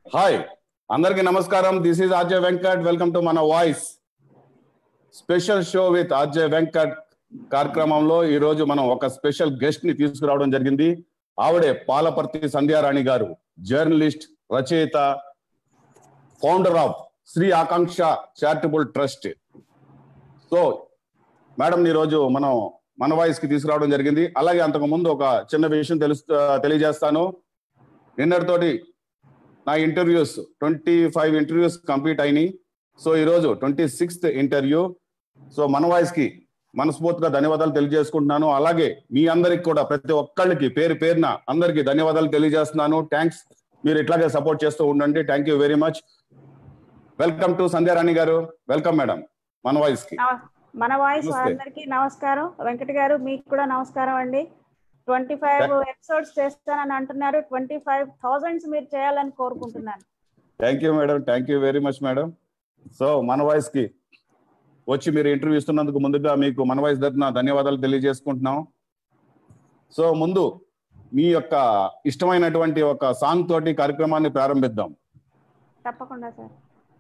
Hi అందరికీ నమస్కారం. This is RJ Venkat. Welcome to మన voice special show with RJ Venkat కార్యక్రమంలో ఈ రోజు మనం ఒక స్పెషల్ గెస్ట్ ని తీసుకురావడం జరిగింది. ఆవిడే పాలపర్తి సంధ్యారాణి గారు, జర్నలిస్ట్, రచయిత, founder of Shri Akanksha charitable trust. So madam ఈ రోజు మనం మన వాయిస్ కి తీసుకురావడం జరిగింది. అలాగే అంతకు ముందు ఒక చిన్న విషయం తెలియజేస్తాను. నిన్నటితోటి నా ఇంటర్వ్యూస్ 25 ఇంటర్వ్యూస్ కంప్లీట్ అయినాయి. సో ఈరోజు 26th ఇంటర్వ్యూ. సో మన వాయిస్ కి మనస్ఫూర్తిగా ధన్యవాదాలు తెలియజేసుకుంటున్నాను. అలాగే మీ అందరికి కూడా ప్రతి ఒక్కళ్ళకి పేరు పేరున అందరికి ధన్యవాదాలు తెలియజేస్తున్నాను. థ్యాంక్స్. మీరు ఇట్లాగే సపోర్ట్ చేస్తూ ఉండండి. Thank you very much. Welcome to Sandhyarani గారు. వెల్కమ్ మేడం మన వాయిస్ కి. మన వాయిస్ అందరికి నమస్కారం. వెంకట గారు మీకు కూడా నమస్కారం అండి. 25 ఎపిసోడ్స్ చేస్తానని అంటున్నారు. 25,000 మీరు చేయాలని కోరుకుంటున్నాను. Thank you madam. Thank you very much madam. So మన వాయిస్ కి వచ్చి మీరు ఇంటర్వ్యూ ఇస్తున్నందుకు ముందుగా మీకు మన వాయిస్ తరపున ధన్యవాదాలు తెలియజేసుకుంటున్నాం. సో ముందు మీ యొక్క ఇష్టమైనటువంటి ఒక సాంగ్ తోటి కార్యక్రమాన్ని ప్రారంభిద్దాం. తప్పకుండా సార్.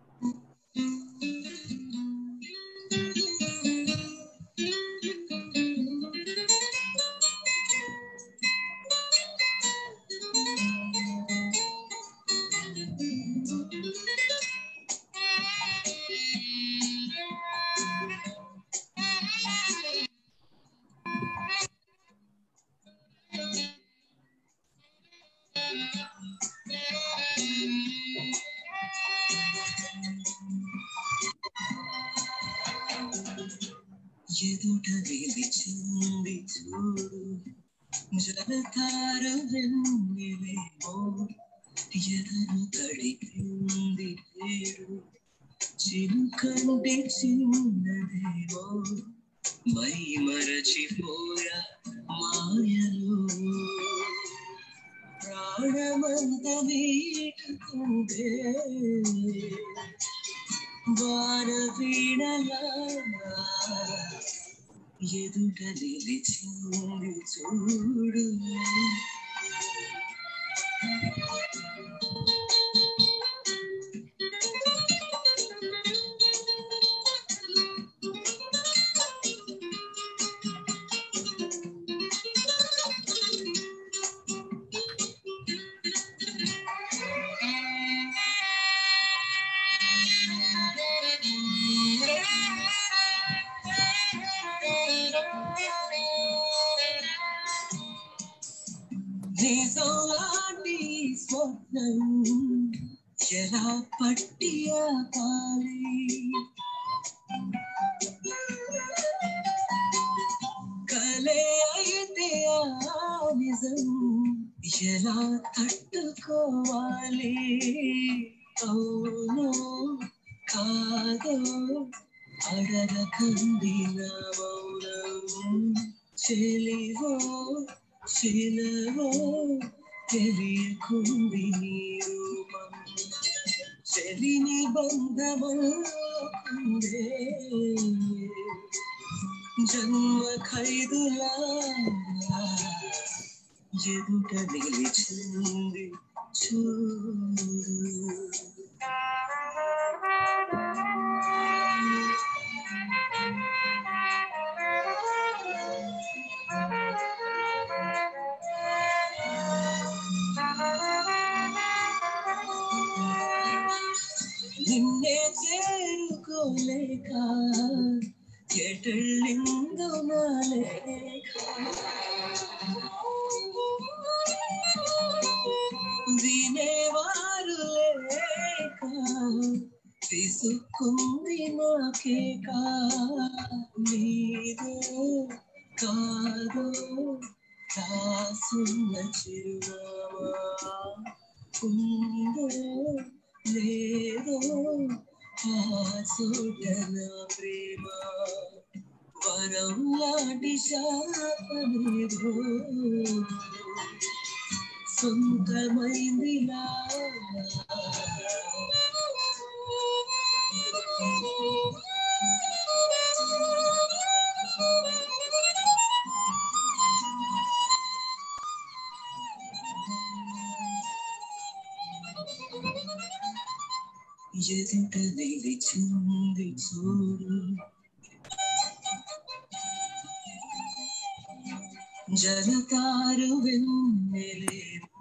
ఎదుట నిలిచింది చూడు జలతార వెన్నెలేమో, ఎదను తడిపింది పేరు చిలుకంటి చిన్నదేమో, మై మరచిపోయా మాయలో ప్రాణమంత వీటుకుంటే వాన వీణలా ఎదుట నిలిచింది చూడు. నిజలాంటి స్వప్నం ఎలా పట్టి ఆపాలి, కలే అయితే ఆ నిజం ఎలా తట్టుకోవాలి. అవును కాదో అడగకండి నా మౌనం, చెలివో శిలవో తెలియకుంది నీ రూపం, చెలిని బంధముందే జన్మ ఖైదులా ఎదుట నిలిచింది చూడు. నిన్నే చేరుకోలేక ఎటళ్ళిందో నా లేఖ, వినేవారు లేక విసుక్కుంది నాకేక, నీదో కాదో రాసున్న చిరునామా, ఉందో లేదో ఆ చోట నా ప్రేమ, వరం లాంటి శాపమేదో సొంతమైందిలా. ఎదుట నిలిచింది చూడు జలతారు వెన్నెలేమో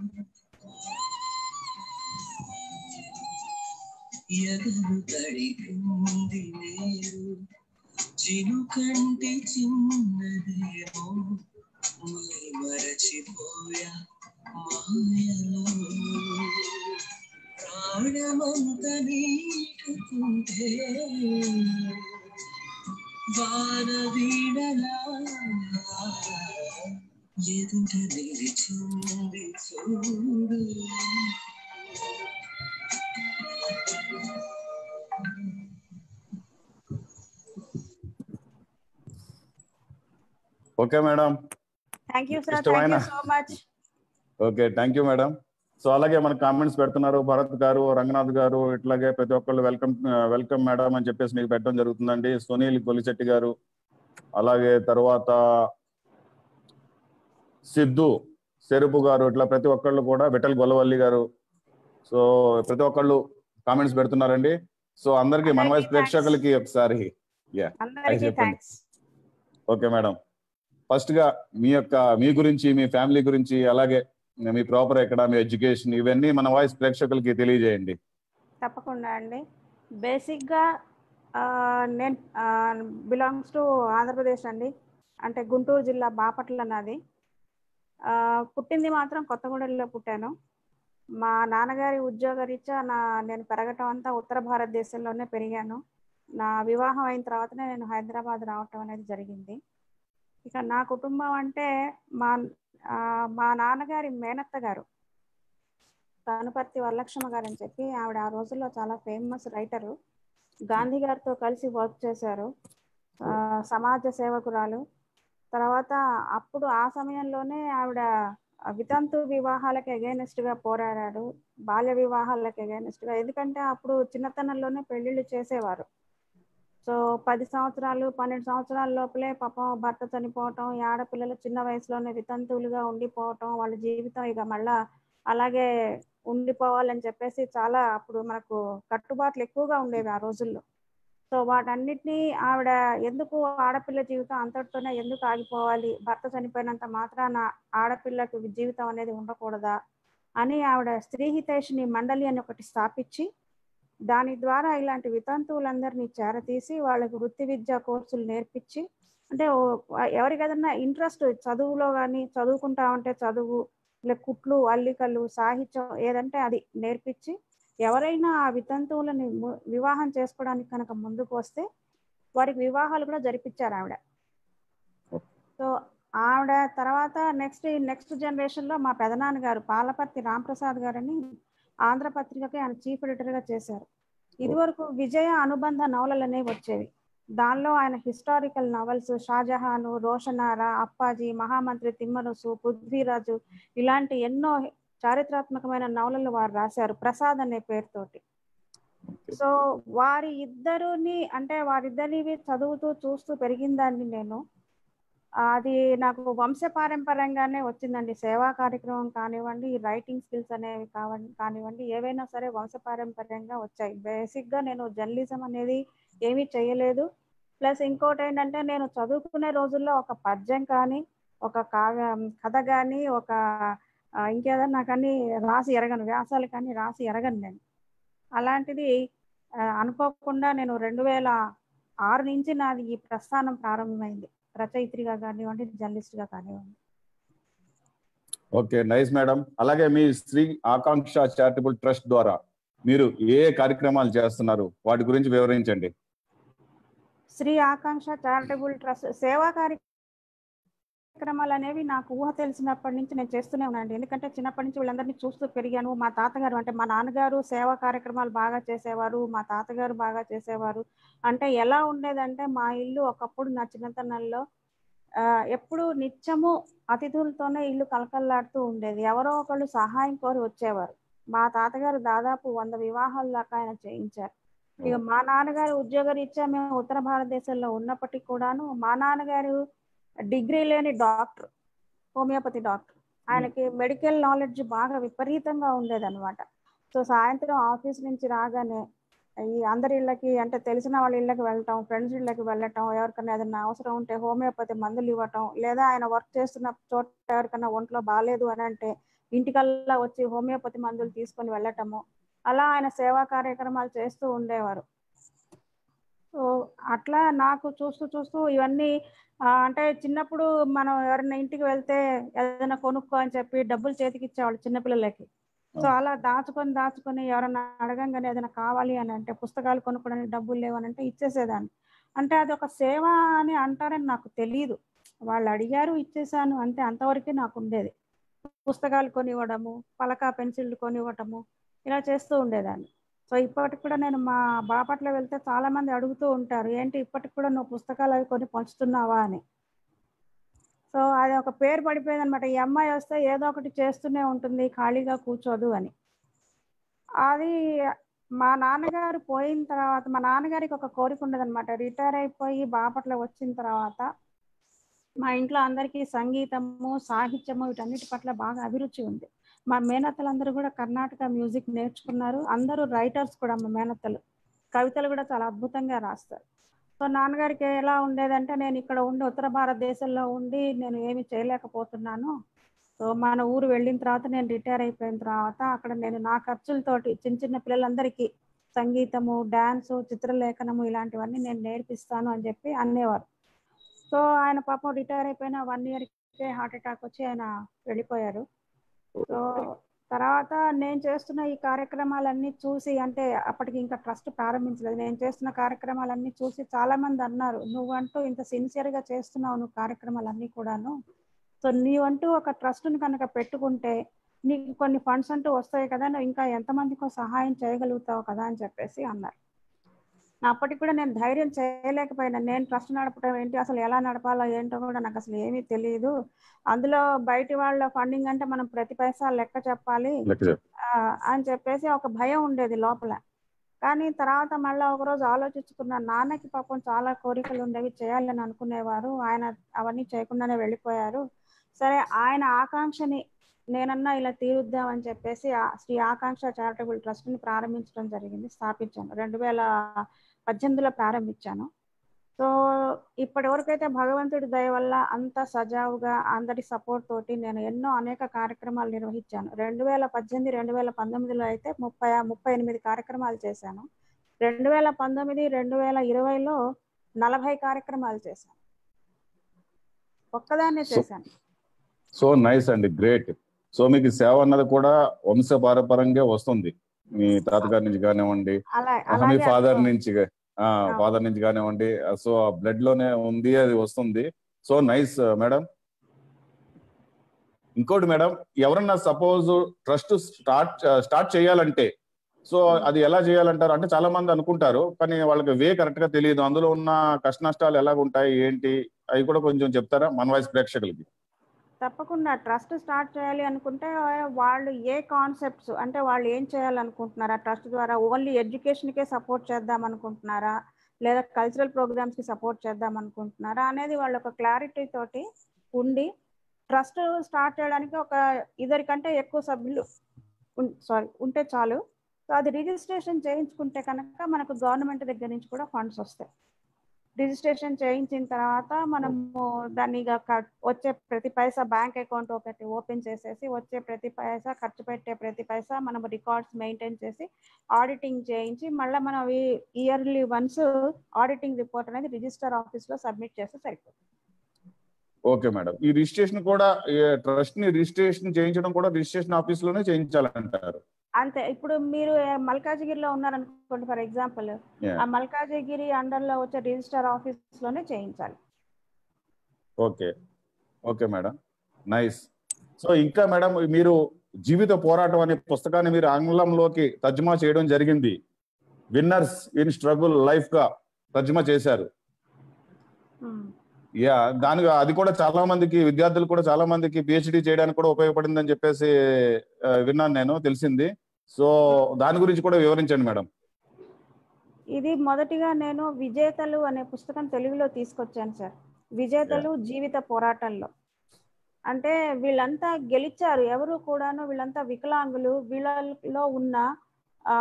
ఎగరు తడిపింది నేరు చినుకంటి చిన్నదేమో మై మరచిపోయా మాయలో ప్రాణమంత నీటుకుంటే వాన వీడలా ఎదుట నిలిచింది చూడు okay madam, thank you sir, thank ఇష్టమైన you so much. Okay, thank you madam. So అలాగే మన కామెంట్స్ పెడుతున్నారు, భరత్ గారు, రంగనాథ్ గారు, ఇట్లాగే ప్రతి ఒక్కళ్ళు వెల్కమ్ వెల్కమ్ మేడం అని చెప్పేసి మీకు పెట్టడం జరుగుతుందండి. సునీల్ కొలిశెట్టి గారు, అలాగే తర్వాత సిద్ధు సెరుపు గారు, ఇట్లా ప్రతి ఒక్కళ్ళు కూడా, విఠల్ గొల్లవల్లి గారు, సో ప్రతి ఒక్కళ్ళు కామెంట్స్ పెడుతున్నారండి. సో అందరికి మన వాయిస్ ప్రేక్షకులకి ఒకసారి చెప్పండి. ఓకే మేడం, ఫస్ట్ గా మీ గురించి, మీ ఫ్యామిలీ గురించి, అలాగే మీ ప్రాపర్ ఎక్కడ, మీ ఎడ్యుకేషన్, ఇవన్నీ మన వాయిస్ ప్రేక్షకులకి తెలియజేయండి. తప్పకుండా అండి. బేసిక్గా నేను బిలాంగ్స్ టు ఆంధ్రప్రదేశ్ అండి. అంటే గుంటూరు జిల్లా బాపట్ల నాది. పుట్టింది మాత్రం కొత్తగూడెంలో పుట్టాను. మా నాన్నగారి ఉద్యోగరీత్యా నేను పెరగటం అంతా ఉత్తర భారతదేశంలోనే పెరిగాను. నా వివాహం అయిన తర్వాతనే నేను హైదరాబాద్ రావటం అనేది జరిగింది. ఇక నా కుటుంబం అంటే మా నాన్నగారి మేనత్త గారు తానుపర్తి వరలక్ష్మ గారు అని చెప్పి, ఆవిడ ఆ రోజుల్లో చాలా ఫేమస్ రైటరు. గాంధీ గారితో కలిసి వర్క్ చేశారు, సమాజ సేవకురాలు. తర్వాత అప్పుడు ఆ సమయంలోనే ఆవిడ వితంతు వివాహాలకు అగైనెస్ట్ గా పోరాడారు, బాల్య వివాహాలకు అగైనెస్ట్ గా. ఎందుకంటే అప్పుడు చిన్నతనంలోనే పెళ్లిళ్ళు చేసేవారు. సో 10 సంవత్సరాలు 12 సంవత్సరాల లోపలే పాపం భర్త చనిపోవటం, ఈ ఆడపిల్లలు చిన్న వయసులోనే వితంతువులుగా ఉండిపోవటం, వాళ్ళ జీవితం ఇక మళ్ళా అలాగే ఉండిపోవాలని చెప్పేసి చాలా అప్పుడు మనకు కట్టుబాట్లు ఎక్కువగా ఉండేవి ఆ రోజుల్లో. సో వాటన్నిటినీ ఆవిడ ఎందుకు ఆడపిల్ల జీవితం అంతటితోనే ఎందుకు ఆగిపోవాలి, భర్త చనిపోయినంత మాత్రాన ఆడపిల్లకు జీవితం అనేది ఉండకూడదా అని ఆవిడ స్త్రీ హితైషిణి మండలి అని ఒకటి స్థాపించి, దాని ద్వారా ఇలాంటి వితంతువులందరినీ చేరతీసి వాళ్ళకి వృత్తి విద్యా కోర్సులు నేర్పించి, అంటే ఎవరికి ఏదన్నా ఇంట్రెస్ట్ చదువులో కానీ, చదువుకుంటా ఉంటే చదువు, ఇలా కుట్లు, అల్లికలు, సాహిత్యం ఏదంటే అది నేర్పించి, ఎవరైనా ఆ వితంతువులని వివాహం చేసుకోవడానికి కనుక ముందుకు వస్తే వారికి వివాహాలు కూడా జరిపించారు ఆవిడ. సో ఆవిడ తర్వాత నెక్స్ట్ జనరేషన్లో మా పెదనాన్నగారు పాలపర్తి రాంప్రసాద్ గారని ఆంధ్రపత్రికకి ఆయన చీఫ్ ఎడిటర్గా చేశారు. ఇదివరకు విజయ అనుబంధ నవలలు అనేవి వచ్చేవి. దానిలో ఆయన హిస్టారికల్ నవల్స్ షాజహాను, రోషనారా, అప్పాజీ, మహామంత్రి తిమ్మరుసు, పృథ్వీరాజు ఇలాంటి ఎన్నో చారిత్రాత్మకమైన నవలలు వారు రాశారు ప్రసాద్ అనే పేరుతోటి. సో వారిద్దరివి చదువుతూ చూస్తూ పెరిగిందాన్ని నేను. అది నాకు వంశపారంపర్యంగానే వచ్చిందండి. సేవా కార్యక్రమం కానివ్వండి, రైటింగ్ స్కిల్స్ అనేవి కానివ్వండి, ఏవైనా సరే వంశపారంపర్యంగా వచ్చాయి. బేసిక్గా నేను జర్నలిజం అనేది ఏమీ చేయలేదు. ప్లస్ ఇంకోటి ఏంటంటే, నేను చదువుకునే రోజుల్లో ఒక పద్యం కానీ, ఒక కథ కానీ, ఒక ఇంకేదన్నా కానీ రాసి ఎరగను, వ్యాసాలు కానీ రాసి ఎరగను నేను. అలాంటిది అనుకోకుండా నేను 2006 నుంచి నాది ఈ ప్రస్థానం ప్రారంభమైంది, రచయిత్రిగా కానివ్వండి, జర్నలిస్ట్గా కానివ్వండి. Okay, nice madam. అలాగే మీ శ్రీ ఆకాంక్ష చారిటబుల్ ట్రస్ట్ ద్వారా మీరు ఏ కార్యక్రమాలు చేస్తున్నారు, వాటి గురించి వివరించండి. శ్రీ ఆకాంక్ష చారిటబుల్ ట్రస్ట్ సేవా కార్యక్రమాలు అనేవి నాకు ఊహ తెలిసినప్పటి నుంచి నేను చేస్తూనే ఉన్నానండి. ఎందుకంటే చిన్నప్పటి నుంచి వీళ్ళందరినీ చూస్తూ పెరిగాను. మా తాతగారు అంటే మా నాన్నగారు సేవా కార్యక్రమాలు బాగా చేసేవారు, మా తాతగారు బాగా చేసేవారు. అంటే ఎలా ఉండేదంటే, మా ఇల్లు ఒకప్పుడు నా చిన్నతనంలో ఎప్పుడు నిత్యము అతిథులతోనే ఇల్లు కలకల్లాడుతూ ఉండేది. ఎవరో ఒకళ్ళు సహాయం కోరి వచ్చేవారు. మా తాతగారు దాదాపు 100 వివాహాల దాకా ఆయన చేయించారు. ఇక మా నాన్నగారు ఉద్యోగరీత్యా మేము ఉత్తర భారతదేశంలో ఉన్నప్పటికీ కూడాను, మా నాన్నగారు డిగ్రీ లేని డాక్టర్, హోమియోపతి డాక్టర్. ఆయనకి మెడికల్ నాలెడ్జ్ బాగా విపరీతంగా ఉండేదన్నమాట. సో సాయంత్రం ఆఫీస్ నుంచి రాగానే ఈ అందరి ఇళ్ళకి అంటే తెలిసిన వాళ్ళ ఇళ్ళకి వెళ్ళటం, ఫ్రెండ్స్ ఇళ్ళకి వెళ్ళటం, ఎవరికైనా ఏదైనా అవసరం ఉంటే హోమియోపతి మందులు ఇవ్వటం, లేదా ఆయన వర్క్ చేస్తున్న చోట ఎవరికైనా ఒంట్లో బాగాలేదు అని అంటే ఇంటికల్లా వచ్చి హోమియోపతి మందులు తీసుకొని వెళ్ళటము, అలా ఆయన సేవా కార్యక్రమాలు చేస్తూ ఉండేవారు. సో అట్లా నాకు చూస్తూ చూస్తూ ఇవన్నీ అంటే చిన్నప్పుడు మనం ఎవరైనా ఇంటికి వెళ్తే ఏదైనా కొనుక్కో అని చెప్పి డబ్బులు చేతికి ఇచ్చేవాళ్ళు చిన్నపిల్లలకి. సో అలా దాచుకొని ఎవరైనా అడగంగానే ఏదైనా కావాలి అని అంటే పుస్తకాలు కొనుక్కోవడానికి డబ్బులు లేవు అని అంటే ఇచ్చేసేదాన్ని. అంటే అది ఒక సేవ అని అంటారని నాకు తెలియదు. వాళ్ళు అడిగారు ఇచ్చేసాను అంటే అంతవరకే నాకు ఉండేది. పుస్తకాలు కొనివ్వడము, పలక పెన్సిళ్ళు కొనివ్వటము ఇలా చేస్తూ ఉండేదాన్ని. సో ఇప్పటికి కూడా నేను మా బాపట్ల వెళ్తే చాలా మంది అడుగుతూ ఉంటారు, ఏంటి ఇప్పటికి కూడా నువ్వు పుస్తకాలు అవి కొని పంచుతున్నావా అని. సో అది ఒక పేరు పడిపోయింది అనమాట. ఈ అమ్మాయి వస్తే ఏదో ఒకటి చేస్తూనే ఉంటుంది, ఖాళీగా కూర్చోదు అని. అది మా నాన్నగారు పోయిన తర్వాత మా నాన్నగారికి ఒక కోరిక ఉండదన్నమాట. రిటైర్ అయిపోయి బాపట్ల వచ్చిన తర్వాత మా ఇంట్లో అందరికీ సంగీతము, సాహిత్యము వీటన్నిటి పట్ల బాగా అభిరుచి ఉంది. మా మేనత్తలందరూ కూడా కర్ణాటక మ్యూజిక్ నేర్చుకున్నారు. అందరూ రైటర్స్ కూడా మా మేనత్తలు. కవితలు కూడా చాలా అద్భుతంగా రాస్తారు. సో నాన్నగారికి ఎలా ఉండేదంటే నేను ఇక్కడ ఉండి ఉత్తర భారతదేశంలో ఉండి నేను ఏమి చేయలేకపోతున్నాను. సో మన ఊరు వెళ్ళిన తర్వాత నేను రిటైర్ అయిపోయిన తర్వాత అక్కడ నేను నా ఖర్చులతోటి చిన్న చిన్న పిల్లలందరికీ సంగీతము, డ్యాన్సు, చిత్రలేఖనము ఇలాంటివన్నీ నేను నేర్పిస్తాను అని చెప్పి అనేవారు. సో ఆయన పాపం రిటైర్ అయిపోయిన 1 ఇయర్కే హార్ట్ అటాక్ వచ్చి ఆయన వెళ్ళిపోయారు. సో తర్వాత నేను చేస్తున్న ఈ కార్యక్రమాలన్నీ చూసి అంటే అప్పటికి ఇంకా ట్రస్ట్ ప్రారంభించలేదు. నేను చేస్తున్న కార్యక్రమాలన్నీ చూసి చాలా మంది అన్నారు, నువ్వంటూ ఇంత సిన్సియర్గా చేస్తున్నావు నువ్వు కార్యక్రమాలన్నీ కూడాను. సో నీవంటూ ఒక ట్రస్ట్ని కనుక పెట్టుకుంటే నీకు కొన్ని ఫండ్స్ అంటూ వస్తాయి కదా, నువ్వు ఇంకా ఎంతమందికో సహాయం చేయగలుగుతావు కదా అని చెప్పేసి అన్నారు. అప్పటికి కూడా నేను ధైర్యం చేయలేకపోయినా, నేను ట్రస్ట్ నడపడం ఏంటి, అసలు ఎలా నడపాలో ఏంటో కూడా నాకు అసలు ఏమీ తెలియదు. అందులో బయటి వాళ్ళ ఫండింగ్ అంటే మనం ప్రతి పైసా లెక్క చెప్పాలి అని చెప్పేసి ఒక భయం ఉండేది లోపల. కానీ తర్వాత మళ్ళీ ఒకరోజు ఆలోచించుకున్న, నాన్నకి పాపం చాలా కోరికలు ఉండేవి, చేయాలని అనుకునేవారు, ఆయన అవన్నీ చేయకుండానే వెళ్ళిపోయారు. సరే ఆయన ఆకాంక్షని నేనన్నా ఇలా తీరుద్దామని చెప్పేసి శ్రీ ఆకాంక్ష చారిటబుల్ ట్రస్ట్ని ప్రారంభించడం జరిగింది, స్థాపించాను. 2018లో ప్రారంభించాను. సో ఇప్పటి వరకైతే భగవంతుడి దయ వల్ల అంత సజావుగా అందరి సపోర్ట్ తోటి నేను ఎన్నో అనేక కార్యక్రమాలు నిర్వహించాను. 2018, 2019లో అయితే 38 కార్యక్రమాలు చేశాను. 2019, 2020లో 40 కార్యక్రమాలు చేశాను. ఒక్కదాన్నే చేశాను. సో నైస్ అండి, గ్రేట్. సో మీకు సేవ అన్నది కూడా వంశపారపరంగా వస్తుంది, మీ తాతగారి నుంచి కానివ్వండి, మీ ఫాదర్ నుంచి కానివ్వండి. సో ఆ బ్లడ్ లోనే ఉంది, అది వస్తుంది. So nice madam. ఇంకోటి మేడం, ఎవరన్నా సపోజ్ ట్రస్ట్ స్టార్ట్ చేయాలంటే సో అది ఎలా చేయాలంటారు? అంటే చాలా మంది అనుకుంటారు కానీ వాళ్ళకి వే కరెక్ట్ గా తెలియదు. అందులో ఉన్న కష్ట నష్టాలు ఎలా ఉంటాయి ఏంటి, అవి కూడా కొంచెం చెప్తారా మన వాయిస్ ప్రేక్షకులకి? తప్పకుండా. ట్రస్ట్ స్టార్ట్ చేయాలి అనుకుంటే వాళ్ళు ఏ కాన్సెప్ట్స్ అంటే వాళ్ళు ఏం చేయాలనుకుంటున్నారా, ట్రస్ట్ ద్వారా ఓన్లీ ఎడ్యుకేషన్కే సపోర్ట్ చేద్దాం అనుకుంటున్నారా, లేదా కల్చరల్ ప్రోగ్రామ్స్కి సపోర్ట్ చేద్దాం అనుకుంటున్నారా అనేది వాళ్ళు ఒక క్లారిటీ తోటి ఉండి ట్రస్ట్ స్టార్ట్ చేయడానికి ఒక ఇద్దరికంటే ఎక్కువ సభ్యులు ఉంటే చాలు. సో అది రిజిస్ట్రేషన్ చేయించుకుంటే కనుక మనకు గవర్నమెంట్ దగ్గర నుంచి కూడా ఫండ్స్ వస్తాయి. రిజిస్ట్రేషన్ చేయించిన తర్వాత మనము దాన్ని వచ్చే ప్రతి పైసా బ్యాంక్ అకౌంట్ ఒకటి ఓపెన్ చేసేసి వచ్చే ప్రతి పైసా, ఖర్చు పెట్టే ప్రతి పైసా మనం రికార్డ్స్ మెయింటైన్ చేసి ఆడిటింగ్ చేయించి మళ్ళీ మనం ఇయర్లీ వన్స్ ఆడిటింగ్ రిపోర్ట్ అనేది రిజిస్టర్ ఆఫీస్లో సబ్మిట్ చేస్తే సరిపోతుంది. Okay madam. ఈ రిజిస్ట్రేషన్ కూడా ట్రస్ట్ ని రిజిస్ట్రేషన్ చేయించడం కూడా రిజిస్ట్రేషన్ ఆఫీస్ లోనే చేయించాలంటారు? అంతే. ఇప్పుడు మీరు మల్కాజిగిరిలో ఉన్నారనుకోండి ఫర్ ఎగ్జాంపుల్, ఆ మల్కాజిగిరి అండర్ లో వచ్చే రిజిస్టర్ ఆఫీస్ లోనే చేయించాలి. Okay okay madam, nice. So ఇంకా మేడం, మీరు జీవిత పోరాటం అనే పుస్తకాన్ని మీరు ఆంగ్లంలోకి తర్జుమా చేయడం జరిగింది. విన్నర్స్ ఇన్ స్ట్రగుల్ లైఫ్ గా తర్జుమా చేశారు. దానికి అది కూడా చాలా మందికి, విద్యార్థులు కూడా చాలా మందికి పిహెచ్డి చేయడానికి కూడా ఉపయోగపడిందని చెప్పేసి విన్నాను, నేను తెలిసింది. సో దాని గురించి కూడా వివరించండి మేడం. ఇది మొదటిగా నేను విజేతలు అనే పుస్తకం తెలుగులో తీసుకొచ్చాను సార్. విజేతలు జీవిత పోరాటంలో. అంటే వీళ్ళంతా గెలిచారు, ఎవరు కూడాను వీళ్ళంతా వికలాంగులు, వీళ్ళలో ఉన్న ఆ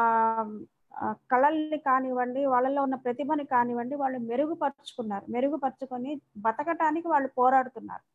కళల్ని కానివ్వండి, వాళ్ళలో ఉన్న ప్రతిభని కానివ్వండి, వాళ్ళు మెరుగుపరుచుకొని బతకటానికి వాళ్ళు పోరాడుతున్నారు.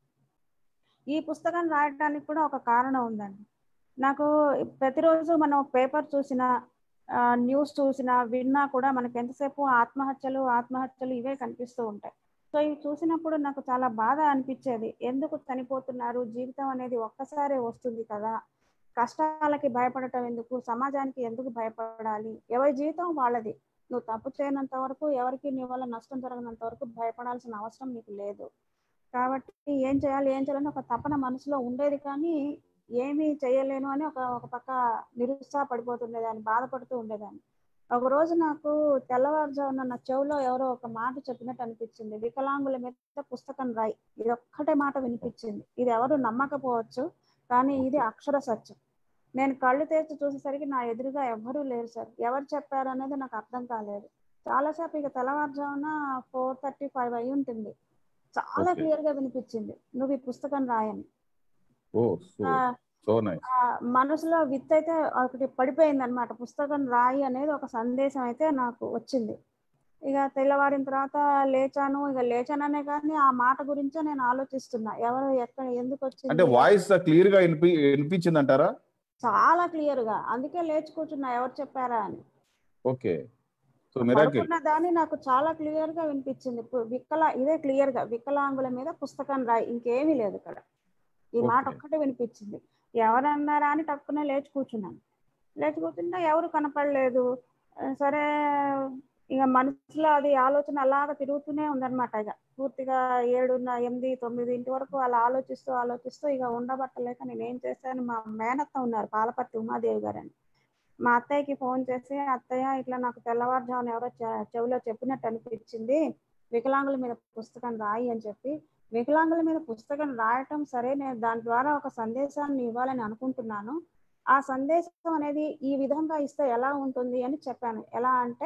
ఈ పుస్తకం రాయడానికి కూడా ఒక కారణం ఉందండి. నాకు ప్రతిరోజు మనం పేపర్ చూసినా, న్యూస్ చూసినా, విన్నా కూడా మనకి ఎంతసేపు ఆత్మహత్యలు ఇవే కనిపిస్తూ ఉంటాయి. సో ఇవి చూసినప్పుడు నాకు చాలా బాధ అనిపించేది. ఎందుకు చనిపోతున్నారు? జీవితం అనేది ఒక్కసారే వస్తుంది కదా! కష్టాలకి భయపడటం ఎందుకు? సమాజానికి ఎందుకు భయపడాలి? ఎవరి జీవితం వాళ్ళది. నువ్వు తప్పు చేయనంత వరకు, ఎవరికి నీ వల్ల నష్టం జరగనంత వరకు భయపడాల్సిన అవసరం నీకు లేదు. కాబట్టి ఏం చేయాలని ఒక తపన మనసులో ఉండేది, కానీ ఏమీ చేయలేను అని ఒక పక్క నిరుత్సాహపడిపోతుండేదాన్ని, బాధపడుతూ ఉండేదాన్ని. ఒక రోజు నాకు తెల్లవారుజామున నా చెవిలో ఎవరో ఒక మాట చెప్పినట్టు అనిపించింది. వికలాంగుల మీద పుస్తకం రాయి. ఇది ఒక్కటే మాట వినిపించింది. ఇది ఎవరు నమ్మకపోవచ్చు, కానీ ఇది అక్షర సత్యం. నేను కళ్ళు తెరిచి చూసేసరికి నా ఎదురుగా ఎవ్వరూ లేరు సార్. ఎవరు చెప్పారు అనేది నాకు అర్థం కాలేదు. చాలాసేపు ఇక తెల్లవారుజామున 4:35 అయి ఉంటుంది. చాలా ఓకే. క్లియర్ గా వినిపించింది, నువ్వు ఈ పుస్తకం రాయని. ఓ ఆ, సో నైస్. ఆ మనసులో విత్ అయితే ఒకటి పడిపోయింది అనమాట. పుస్తకం రాయి అనేది ఒక సందేశం అయితే నాకు వచ్చింది. ఇక తెల్లవారిన తర్వాత లేచాననే కానీ ఆ మాట గురించే నేను ఆలోచిస్తున్నా, ఎవరు ఎక్కడ ఎందుకు అంటే వచ్చింది. వాయిస్ క్లియర్ గా వినిపించింది అంటారా? చాలా క్లియర్ గా, అందుకే లేచి కూర్చున్నా ఎవరు చెప్పారా అని. ఓకే. So miracle. పడుకున్న దాన్ని నాకు చాలా క్లియర్ గా వినిపించింది. ఇదే క్లియర్ గా వికలాంగుల మీద పుస్తకం రాయి, ఇంకేమీ లేదు ఇక్కడ. ఈ మాట ఓకే. ఒక్కటే వినిపించింది. ఎవరన్నారా అని టక్కునే లేచి కూర్చున్నాను. లేచి కూర్చుంటే ఎవరు కనపడలేదు. సరే, ఇక మనసులో అది ఆలోచన అలాగ తిరుగుతూనే ఉందన్నమాట. ఇక పూర్తిగా 7, 8, 9 వరకు అలా ఆలోచిస్తూ ఇక ఉండబట్టలేక నేను ఏం చేశాను, మా మేనత్త ఉన్నారు, పాలపర్తి ఉమాదేవి గారని. మా అత్తయ్యకి ఫోన్ చేసి, అత్తయ్య ఇట్లా నాకు తెల్లవారుజామున ఎవరో చెవిలో చెప్పినట్టు అనిపించింది, వికలాంగుల మీద పుస్తకం రాయి అని చెప్పి. వికలాంగుల మీద పుస్తకం రాయటం సరే, నేను దాని ద్వారా ఒక సందేశాన్ని ఇవ్వాలని అనుకుంటున్నాను. ఆ సందేశం అనేది ఈ విధంగా ఇస్తే ఎలా ఉంటుంది అని చెప్పాను. ఎలా అంటే,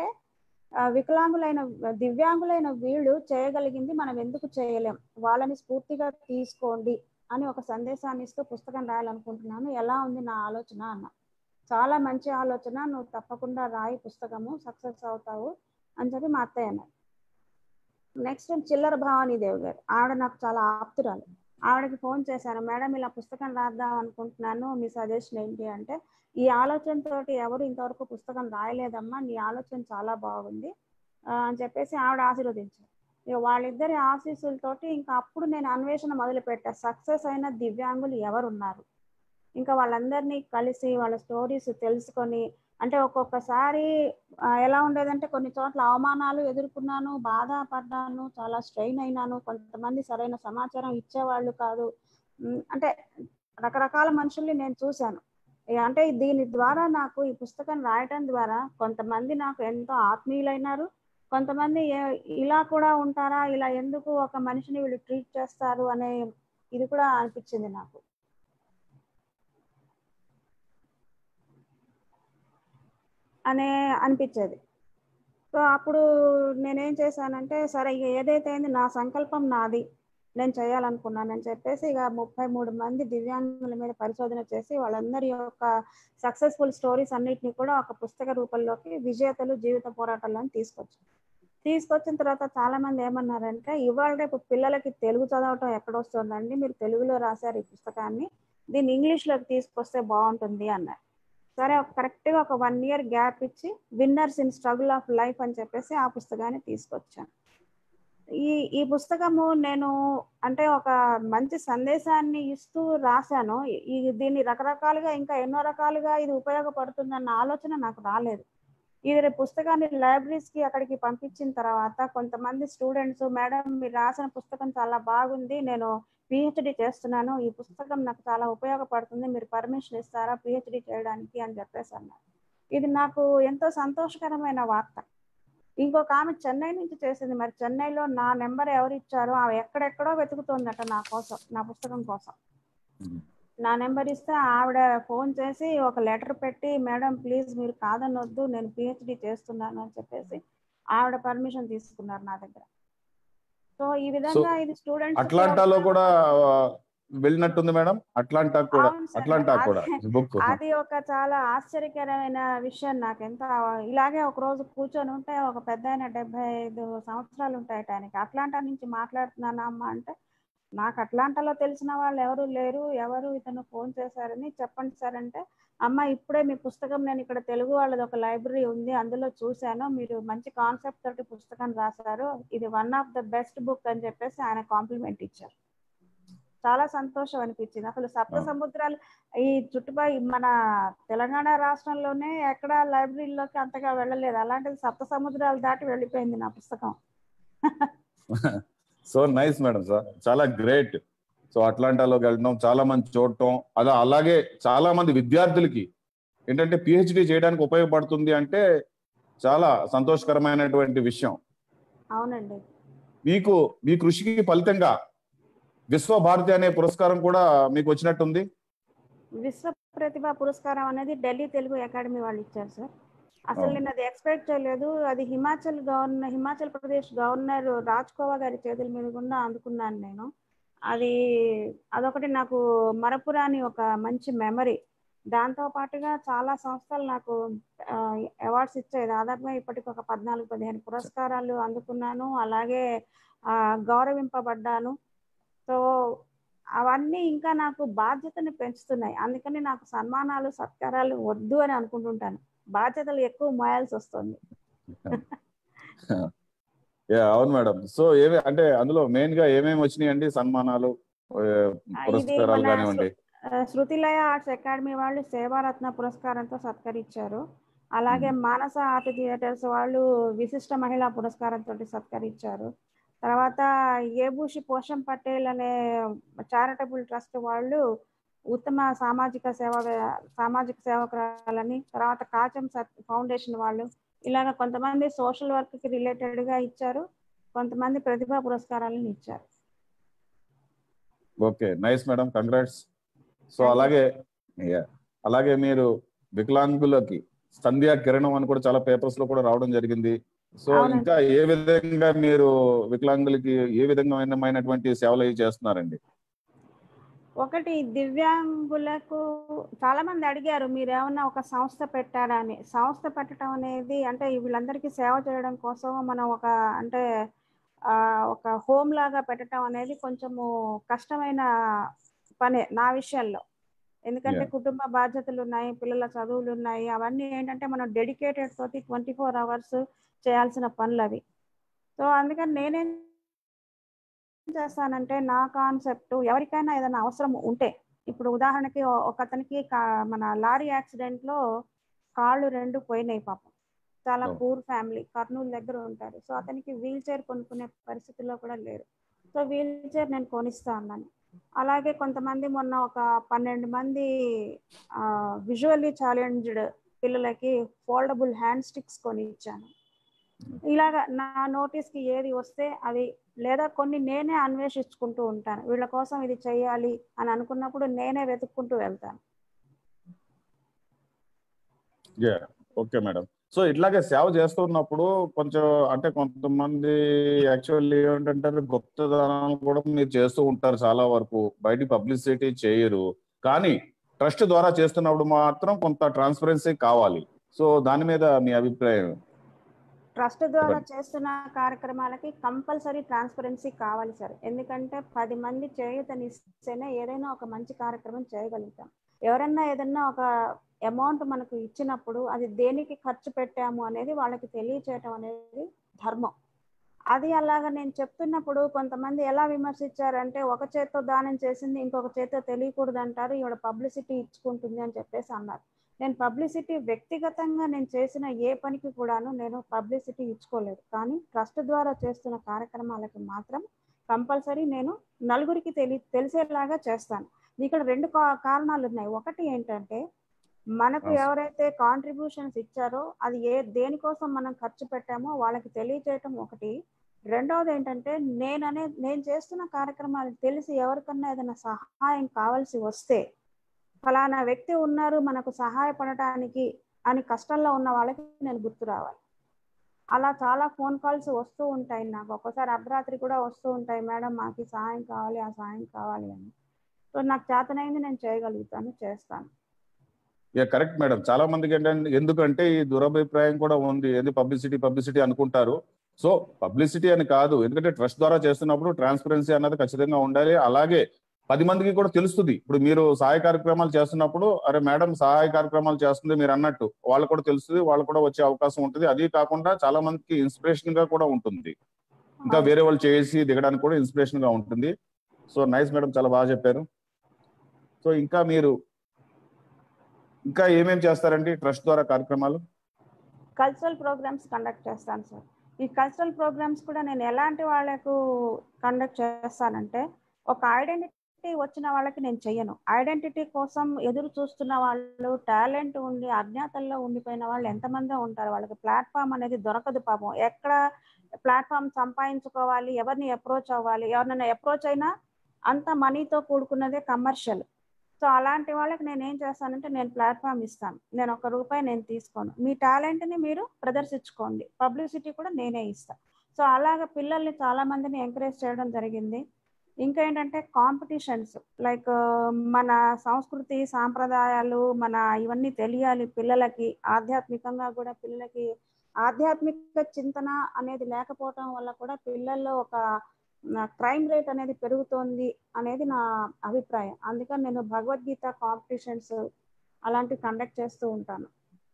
దివ్యాంగులైన వీళ్ళు చేయగలిగింది మనం ఎందుకు చేయలేం, వాళ్ళని స్ఫూర్తిగా తీసుకోండి అని ఒక సందేశాన్ని ఇస్తూ పుస్తకం రాయాలనుకుంటున్నాను. ఎలా ఉంది నా ఆలోచన అన్న. చాలా మంచి ఆలోచన, నువ్వు తప్పకుండా రాయి పుస్తకము, సక్సెస్ అవుతావు అని చెప్పి మా అత్తయ్య అన్నారు. నెక్స్ట్ చిల్లర భవానీదేవి గారు, ఆవిడ నాకు చాలా ఆప్తురాలు. ఆవిడకి ఫోన్ చేశాను, మేడం ఇలా పుస్తకం రాద్దాం అనుకుంటున్నాను, మీ సజెషన్ ఏంటి అంటే, ఈ ఆలోచనతోటి ఎవరు ఇంతవరకు పుస్తకం రాయలేదమ్మా, నీ ఆలోచన చాలా బాగుంది అని చెప్పేసి ఆవిడ ఆశీర్వదించారు. ఇక వాళ్ళిద్దరి ఆశీస్సులతోటి ఇంకా అప్పుడు నేను అన్వేషణ మొదలు పెట్టా, సక్సెస్ అయిన దివ్యాంగులు ఎవరున్నారు. ఇంకా వాళ్ళందరినీ కలిసి వాళ్ళ స్టోరీస్ తెలుసుకొని, అంటే ఒక్కొక్కసారి ఎలా ఉండేదంటే, కొన్ని చోట్ల అవమానాలు ఎదుర్కొన్నాను, బాధపడ్డాను, చాలా స్ట్రెయిన్ అయినాను. కొంతమంది సరైన సమాచారం ఇచ్చేవాళ్ళు కాదు. అంటే రకరకాల మనుషుల్ని నేను చూశాను. అంటే దీని ద్వారా నాకు ఈ పుస్తకం రాయటం ద్వారా కొంతమంది నాకు ఎంతో ఆత్మీయులైనారు. కొంతమంది ఇలా కూడా ఉంటారా, ఇలా ఎందుకు ఒక మనిషిని వీళ్ళు ట్రీట్ చేస్తారు అనే ఇది కూడా అనిపించింది నాకు. అనిపించేది. సో అప్పుడు నేనేం చేశానంటే, సరే ఇక ఏదైతే అయింది, నా సంకల్పం నాది, నేను చేయాలనుకున్నానని చెప్పేసి ఇక 33 మంది దివ్యాంగుల మీద పరిశోధన చేసి వాళ్ళందరి యొక్క సక్సెస్ఫుల్ స్టోరీస్ అన్నిటిని కూడా ఒక పుస్తక రూపంలోకి, విజేతలు జీవిత పోరాటాలను తీసుకొచ్చిన తర్వాత చాలా మంది ఏమన్నారంటే, ఇవాళ రేపు పిల్లలకి తెలుగు చదవటం ఎక్కడొస్తుందండి, మీరు తెలుగులో రాశారు ఈ పుస్తకాన్ని, దీన్ని ఇంగ్లీష్లోకి తీసుకొస్తే బాగుంటుంది అన్నారు. సరే, కరెక్ట్గా ఒక 1 year గ్యాప్ ఇచ్చి winners in struggle of life అని చెప్పేసి ఆ పుస్తకాన్ని తీసుకొచ్చాను. ఈ పుస్తకము నేను అంటే ఒక మంచి సందేశాన్ని ఇస్తూ రాశాను. దీన్ని రకరకాలుగా ఇంకా ఎన్నో రకాలుగా ఇది ఉపయోగపడుతుందన్న ఆలోచన నాకు రాలేదు. ఇది పుస్తకాన్ని లైబ్రరీస్ కి అక్కడికి పంపించిన తర్వాత కొంతమంది స్టూడెంట్స్, మేడం మీరు రాసిన పుస్తకం చాలా బాగుంది, నేను పిహెచ్డి చేస్తున్నాను, ఈ పుస్తకం నాకు చాలా ఉపయోగపడుతుంది, మీరు పర్మిషన్ ఇస్తారా పిహెచ్డి చేయడానికి అని చెప్పేసి అన్నారు. ఇది నాకు ఎంతో సంతోషకరమైన వార్త. ఇంకొక ఆమె చెన్నై నుంచి చేసింది. మరి చెన్నైలో నా నెంబర్ ఎవరు ఇచ్చారో, ఆమె ఎక్కడెక్కడో వెతుకుతోందట నా కోసం, నా పుస్తకం కోసం. నా నెంబర్ ఇస్తే ఆవిడ ఫోన్ చేసి ఒక లెటర్ పెట్టి, మేడం ప్లీజ్ మీరు కాదనొద్దు, నేను పిహెచ్డి చేస్తున్నాను అని చెప్పేసి ఆవిడ పర్మిషన్ తీసుకున్నారు నా దగ్గర. సో ఈ విధంగా ఇది స్టూడెంట్స్ అట్లాంటాలో కూడా వెళ్ళినట్టుంది మేడం. అట్లాంటా కూడా, అవును సార్. అట్లాంటా కూడా అది బుక్. అది ఒక చాలా ఆశ్చర్యకరమైన విషయం. నాకెంత ఇలాగే ఒకరోజు కూర్చొని ఉంటే ఒక పెద్దాయన 75 సంవత్సరాలు ఉంటాయట ఆయనకి. అట్లాంటా నుంచి మాట్లాడుతున్నానమ్మా అంటే, నాకు అట్లాంటాలో తెలిసిన వాళ్ళు ఎవరు లేరు. ఎవరు ఇతను ఫోన్ చేశారని చెప్పండి సార్ అంటే, అమ్మ ఇప్పుడే మీ పుస్తకం నేను ఇక్కడ తెలుగు వాళ్ళది ఒక లైబ్రరీ ఉంది. అందులో చూశాను. మీరు మంచి కాన్సెప్ట్ తోటి పుస్తకం రాశారు. ఇది one of the best book అని చెప్పేసి ఆయన కాంప్లిమెంట్ ఇచ్చారు. చాలా సంతోషం అనిపించింది. అసలు సప్త సముద్రాలు ఈ మన తెలంగాణ రాష్ట్రంలోనే ఎక్కడ లైబ్రరీలోకి అంతగా వెళ్ళలేదు. అలాంటిది సప్త సముద్రాలు దాటి వెళ్ళిపోయింది నా పుస్తకం. సో నైస్ మేడం సార్, చాలా గ్రేట్. సో అట్లాంటాలోకి వెళ్ళడం, చాలా మంది చూడటం, అలాగే చాలా మంది విద్యార్థులకి ఏంటంటే పిహెచ్డి చేయడానికి ఉపయోగపడుతుంది అంటే చాలా సంతోషకరమైనటువంటి విషయం. అవునండి. మీకు మీ కృషికి ఫలితంగా విశ్వభారతి అనే పురస్కారం కూడా మీకు వచ్చినట్టుంది. విశ్వ ప్రతిభ పురస్కారం అనేది ఢిల్లీ తెలుగు అకాడమీ వాళ్ళు ఇచ్చారు సార్. అసలు నేను అది ఎక్స్పెక్ట్ చేయలేదు. అది హిమాచల్ ప్రదేశ్ గవర్నర్ రాజ్కోవా గారి చేతుల మీద కూడా అందుకున్నాను నేను. అదొకటి నాకు మరపురాని ఒక మంచి మెమరీ. దాంతో పాటుగా చాలా సంస్థలు నాకు అవార్డ్స్ ఇచ్చాయి. దాదాపుగా ఇప్పటికి ఒక 14-15 పురస్కారాలు అందుకున్నాను. అలాగే గౌరవింపబడ్డాను. సో అవన్నీ ఇంకా నాకు బాధ్యతని పెంచుతున్నాయి. అందుకని నాకు సన్మానాలు సత్కారాలు వద్దు అని అనుకుంటుంటాను. బాధ్యతలు ఎక్కువ మోయాల్సి వస్తుంది. అవును మేడం. సో అంటే అందులో మెయిన్ గా ఏమేమి వచ్చినాయండి సన్మానాలు, పురస్కారాలు కానివ్వండి? శృతిలయ ఆర్ట్స్ అకాడమీ వాళ్ళు సేవారత్న పురస్కారంతో సత్కరించారు. అలాగే మానస ఆర్ట్ థియేటర్స్ వాళ్ళు విశిష్ట మహిళా పురస్కారంతో సత్కరించారు. తర్వాత ఏబూషి పోషం పటేల్ అనే చారిటబుల్ ట్రస్ట్ వాళ్ళు ఉత్తమ సామాజిక సేవకురాలని, తర్వాత కాచం ఫౌండేషన్ వాళ్ళు ఇలాగ కొంతమంది సోషల్ వర్క్ కి రిలేటెడ్ గా ఇచ్చారు. కొంతమంది ప్రతిభా పురస్కారాలను ఇచ్చారు. Okay, nice madam, congrats. So అలాగే మీరు వికలాంగులకి సంధ్యా కిరణం అని కూడా చాలా పేపర్స్ లో కూడా రావడం జరిగింది. సో ఇంకా ఏ విధంగా మీరు వికలాంగులకి ఏ విధమైనటువంటి సేవలు చేస్తున్నారండి? ఒకటి, దివ్యాంగులకు చాలా మంది అడిగారు మీరేమన్నా ఒక సంస్థ పెట్టారా అని. సంస్థ పెట్టడం అనేది అంటే వీళ్ళందరికీ సేవ చేయడం కోసం మనం ఒక హోమ్ లాగా పెట్టడం అనేది కొంచెము కష్టమైన పనే నా విషయంలో. ఎందుకంటే కుటుంబ బాధ్యతలు ఉన్నాయి, పిల్లల చదువులు ఉన్నాయి. అవన్నీ ఏంటంటే మనం డెడికేటెడ్ తోటి 24 hours చేయాల్సిన పనులు అవి. సో అందుకని నేనేం చేస్తానంటే, నా కాన్సెప్ట్ ఎవరికైనా ఏదైనా అవసరం ఉంటే, ఇప్పుడు ఉదాహరణకి ఒక అతనికి మన లారీ యాక్సిడెంట్ లో కాళ్ళు 2 పోయినాయి పాపం. చాలా పూర్ ఫ్యామిలీ, కర్నూలు దగ్గర ఉంటారు. సో అతనికి వీల్ చైర్ కొనుక్కునే పరిస్థితిలో కూడా లేరు. సో వీల్ చైర్ నేను కొనిస్తా అన్నాను. అలాగే కొంతమంది మొన్న ఒక 12 మంది విజువల్లీ ఛాలెంజ్డ్ పిల్లలకి ఫోల్డబుల్ హ్యాండ్ స్టిక్స్ కొని ఇచ్చాను. ఇలాగా నా నోటీస్ కి ఏది వస్తే అది, లేదా కొన్ని నేనే అన్వేషించుకుంటూ ఉంటాను. వీళ్ళ కోసం ఇది చెయ్యాలి అని అనుకున్నప్పుడు నేనే వెతుక్కుంటూ వెళ్తాను. Okay madam. సో ఇట్లాగే సేవ చేస్తున్నప్పుడు కొంచెం అంటే కొంతమంది యాక్చువల్లీ ఏమిటంటారు, గుప్తదానాలు కూడా మీరు చేస్తూ ఉంటారు, చాలా వరకు బయట పబ్లిసిటీ చేయరు. కానీ ట్రస్ట్ ద్వారా చేస్తున్నప్పుడు మాత్రం కొంత ట్రాన్స్పరెన్సీ కావాలి. సో దాని మీద మీ అభిప్రాయం? ట్రస్ట్ ద్వారా చేస్తున్న కార్యక్రమాలకి కంపల్సరీ ట్రాన్స్పరెన్సీ కావాలి సార్. ఎందుకంటే 10 మంది చేయూతనిస్తేనే ఏదైనా ఒక మంచి కార్యక్రమం చేయగలుగుతాం. ఎవరన్నా ఏదన్నా ఒక అమౌంట్ మనకు ఇచ్చినప్పుడు అది దేనికి ఖర్చు పెట్టాము అనేది వాళ్ళకి తెలియచేయటం అనేది ధర్మం. అది అలాగా నేను చెప్తున్నప్పుడు కొంతమంది ఎలా విమర్శించారంటే, ఒక చేత్తో దానం చేసింది ఇంకొక చేత్తో తెలియకూడదు అంటారు, ఈవిడ పబ్లిసిటీ ఇచ్చుకుంటుంది అని చెప్పేసి అన్నారు. నేను పబ్లిసిటీ వ్యక్తిగతంగా నేను చేసిన ఏ పనికి కూడాను నేను పబ్లిసిటీ ఇచ్చుకోలేదు. కానీ ట్రస్ట్ ద్వారా చేస్తున్న కార్యక్రమాలకి మాత్రం కంపల్సరీ నేను నలుగురికి తెలిసేలాగా చేస్తాను. ఇక్కడ 2 కారణాలు ఉన్నాయి. ఒకటి ఏంటంటే, మనకు ఎవరైతే కాంట్రిబ్యూషన్స్ ఇచ్చారో అది దేనికోసం మనం ఖర్చు పెట్టామో వాళ్ళకి తెలియచేయటం ఒకటి. రెండవది ఏంటంటే, నేను చేస్తున్న కార్యక్రమాలు తెలిసి ఎవరికన్నా ఏదైనా సహాయం కావాల్సి వస్తే, ఫలానా వ్యక్తి ఉన్నారు మనకు సహాయపడటానికి అని కష్టంలో ఉన్న వాళ్ళకి నేను గుర్తు రావాలి. అలా చాలా ఫోన్ కాల్స్ వస్తూ ఉంటాయి నాకు. ఒక్కోసారి అర్ధరాత్రి కూడా వస్తూ ఉంటాయి, మేడం మాకు సహాయం కావాలి, ఆ సహాయం కావాలి అని. సో నాకు చేతనైంది నేను చేయగలుగుతాను, చేస్తాను. Correct madam. చాలా మందికి ఏంటంటే, ఎందుకంటే ఈ దురభిప్రాయం కూడా ఉంది, ఏది పబ్లిసిటీ పబ్లిసిటీ అనుకుంటారు. సో పబ్లిసిటీ అని కాదు, ఎందుకంటే ట్రస్ట్ ద్వారా చేస్తున్నప్పుడు ట్రాన్స్పరెన్సీ అన్నది ఖచ్చితంగా ఉండాలి. అలాగే 10 మందికి కూడా తెలుస్తుంది. ఇప్పుడు మీరు సహాయ కార్యక్రమాలు చేస్తున్నప్పుడు, అరే మేడం సహాయ కార్యక్రమాలు చేస్తుంది మీరు అన్నట్టు, వాళ్ళు కూడా తెలుస్తుంది, వాళ్ళు కూడా వచ్చే అవకాశం ఉంటుంది. అది కాకుండా చాలా మందికి ఇన్స్పిరేషన్ గా కూడా ఉంటుంది. ఇంకా వేరే వాళ్ళు చేసి దిగడానికి కూడా ఇన్స్పిరేషన్ గా ఉంటుంది. సో నైస్ మేడం, చాలా బాగా చెప్పారు. సో ఇంకా మీరు ఇంకా ఏమేమి చేస్తారండి ట్రస్ట్ ద్వారా కార్యక్రమాలు? కల్చరల్ ప్రోగ్రామ్స్ కండక్ట్ చేస్తాను సార్. ఈ కల్చరల్ ప్రోగ్రామ్స్ కూడా నేను ఎలాంటి వాళ్ళకు కండక్ట్ చేస్తానంటే, ఒక ఐడెంటిటీ వచ్చిన వాళ్ళకి నేను చెయ్యను. ఐడెంటిటీ కోసం ఎదురు చూస్తున్న వాళ్ళు, టాలెంట్ ఉండి అజ్ఞాతంలో ఉండిపోయిన వాళ్ళు ఎంతమందో ఉంటారు. వాళ్ళకి ప్లాట్ఫామ్ అనేది దొరకదు పాపం. ఎక్కడ ప్లాట్ఫామ్ సంపాదించుకోవాలి, ఎవరిని అప్రోచ్ అవ్వాలి, ఎవరినైనా అప్రోచ్ అయినా అంత మనీతో కూడుకున్నదే కమర్షియల్. సో అలాంటి వాళ్ళకి నేను ఏం చేస్తానంటే, నేను ప్లాట్ఫామ్ ఇస్తాను, నేను ₹1 నేను తీసుకోను, మీ టాలెంట్ని మీరు ప్రదర్శించుకోండి, పబ్లిసిటీ కూడా నేనే ఇస్తాను. సో అలాగ పిల్లల్ని చాలా మందిని ఎంకరేజ్ చేయడం జరిగింది. ఇంకా ఏంటంటే కాంపిటీషన్స్, లైక్ మన సంస్కృతి సాంప్రదాయాలు మన ఇవన్నీ తెలియాలి పిల్లలకి. ఆధ్యాత్మికంగా కూడా పిల్లలకి ఆధ్యాత్మిక చింతన అనేది లేకపోవటం వల్ల కూడా పిల్లల్లో ఒక క్రైమ్ రేట్ అనేది పెరుగుతోంది అనేది నా అభిప్రాయం. అందుకని నేను భగవద్గీత కాంపిటీషన్స్ అలాంటివి కండక్ట్ చేస్తూ ఉంటాను.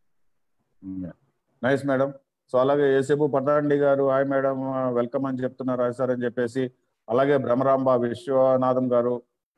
Nice madam. సో అలాగే ఏసేపు పటాండి గారు, హాయ్ మేడం, వెల్కమ్ అని చెప్తున్నారు, హాయ్ సార్ అని చెప్పేసి. అలాగే భ్రమరాంబ విశ్వనాథం గారు,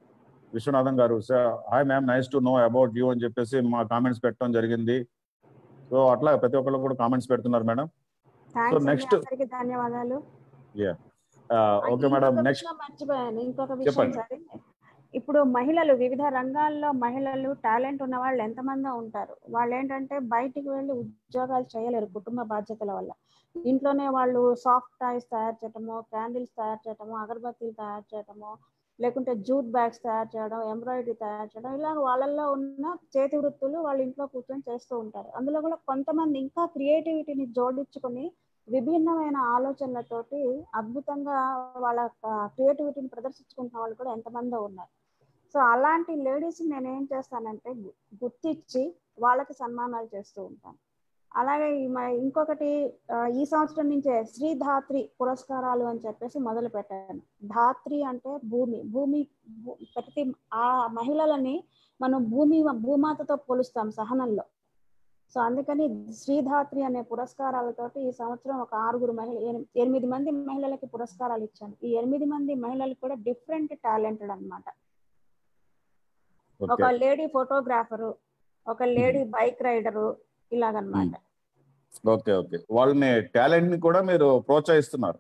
hi ma'am, nice to know about you అని చెప్పేసి మా కామెంట్స్ పెట్టడం జరిగింది. సో అట్లా ప్రతి ఒక్కళ్ళు కూడా కామెంట్స్ పెడుతున్నారు మేడం. సో నెక్స్ట్ అందరికీ ధన్యవాదాలు. ఓకే మేడం, నెక్స్ట్ మర్చిపోయాను ఇంకొక విషయం సరే. ఇప్పుడు మహిళలు వివిధ రంగాల్లో మహిళలు టాలెంట్ ఉన్న వాళ్ళు ఎంతమంది ఉంటారు. వాళ్ళు ఏంటంటే బయటికి వెళ్ళి ఉద్యోగాలు చేయలేరు కుటుంబ బాధ్యతల వల్ల. ఇంట్లోనే వాళ్ళు సాఫ్ట్ టాయ్స్ తయారు చేయటము, క్యాండిల్స్ తయారు చేయటము, అగరబత్తీలు తయారు చేయటము, లేకుంటే జూట్ బ్యాగ్స్ తయారు చేయడం, ఎంబ్రాయిడరీ తయారు చేయడం, ఇలా వాళ్ళల్లో ఉన్న చేతి వృత్తులు వాళ్ళు ఇంట్లో కూర్చొని చేస్తూ ఉంటారు. అందులో కూడా కొంతమంది ఇంకా క్రియేటివిటీని జోడించుకొని విభిన్నమైన ఆలోచనలతోటి అద్భుతంగా వాళ్ళ క్రియేటివిటీని ప్రదర్శించుకుంటున్న వాళ్ళు కూడా ఎంతమందో ఉన్నారు. సో అలాంటి లేడీస్ నేను ఏం చేస్తానంటే గుర్తించి వాళ్ళకి సన్మానాలు చేస్తూ ఉంటాను. అలాగే ఇంకొకటి ఈ సంవత్సరం నుంచే శ్రీధాత్రి పురస్కారాలు అని చెప్పేసి మొదలు పెట్టాను. ధాత్రి అంటే భూమి ప్రతి ఆ మహిళలని మనం భూమాతతో పోలుస్తాం సహనంలో. సో అందుకని శ్రీధాత్రి అనే పురస్కారాలతోటి ఈ సంవత్సరం ఒక 8 మంది మహిళలకి పురస్కారాలు ఇచ్చాను. ఈ 8 మంది మహిళలకు కూడా డిఫరెంట్ టాలెంటెడ్ అన్నమాట. ఒక లేడీ ఫోటోగ్రాఫరు, ఒక లేడీ బైక్ రైడరు, ఇలాగనమాట. ఓకే ఓకే, వాళ్ళని టాలెంట్ ని కూడా మీరు ప్రోత్సహిస్తున్నారు.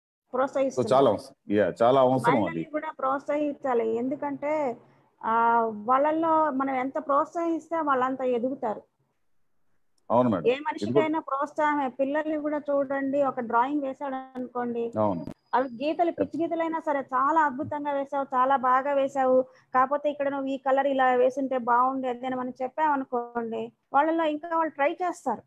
చాలా అవసరం అది కూడా ప్రోత్సహించాలి. ఎందుకంటే వాళ్ళల్లో మనం ఎంత ప్రోత్సహిస్తే వాళ్ళంతా ఎదుగుతారు. అవును మేడం. ఏ మనిషికైనా ప్రోత్సాహమే. పిల్లల్ని కూడా చూడండి, ఒక డ్రాయింగ్ వేసాడు అనుకోండి, అవి గీతలు పిచ్చి గీతలైనా సరే చాలా అద్భుతంగా వేసావు, చాలా బాగా వేసావు, కాకపోతే ఇక్కడ నువ్వు ఈ కలర్ ఇలా వేసుంటే బాగుండేది అని మనం చెప్పామనుకోండి, వాళ్ళలో ఇంకా వాళ్ళు ట్రై చేస్తారు.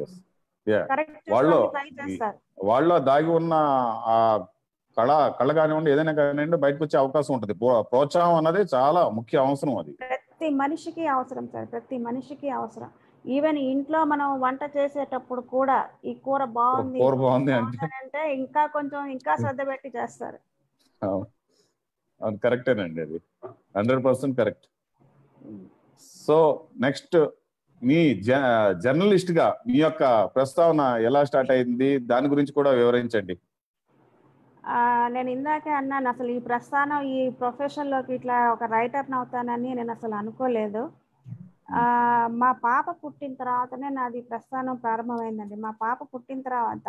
వాళ్ళలో దాగి ఉన్న ఆ కళ కానివ్వండి, ఏదైనా కానివ్వండి, బయటకు వచ్చే అవకాశం ఉంటుంది. ప్రోత్సాహం అన్నది చాలా ముఖ్య అవసరం. అది ప్రతి మనిషికి అవసరం సార్, ప్రతి మనిషికి అవసరం. ఈవెన్ ఇంట్లో మనం వంట చేసేటప్పుడు కూడా ఈ కూర బాగుంది అంటే ఇంకా కొంచెం ఇంకా శ్రద్ధ పెట్టి చేస్తారు. కరెక్టేనండి, అది 100% కరెక్ట్. సో నెక్స్ట్, మీ జర్నలిస్ట్ గా మీ యొక్క ప్రస్తావన ఎలా స్టార్ట్ అయింది, దాని గురించి కూడా వివరించండి. నేను ఇందాకే అన్నాను, అసలు ఈ ప్రస్థానం ఈ ప్రొఫెషన్ లోకి ఇట్లా ఒక రైటర్ని అవుతానని నేను అసలు అనుకోలేదు. మా పాప పుట్టిన తర్వాతనే నాది ప్రస్థానం ప్రారంభమైందండి. మా పాప పుట్టిన తర్వాత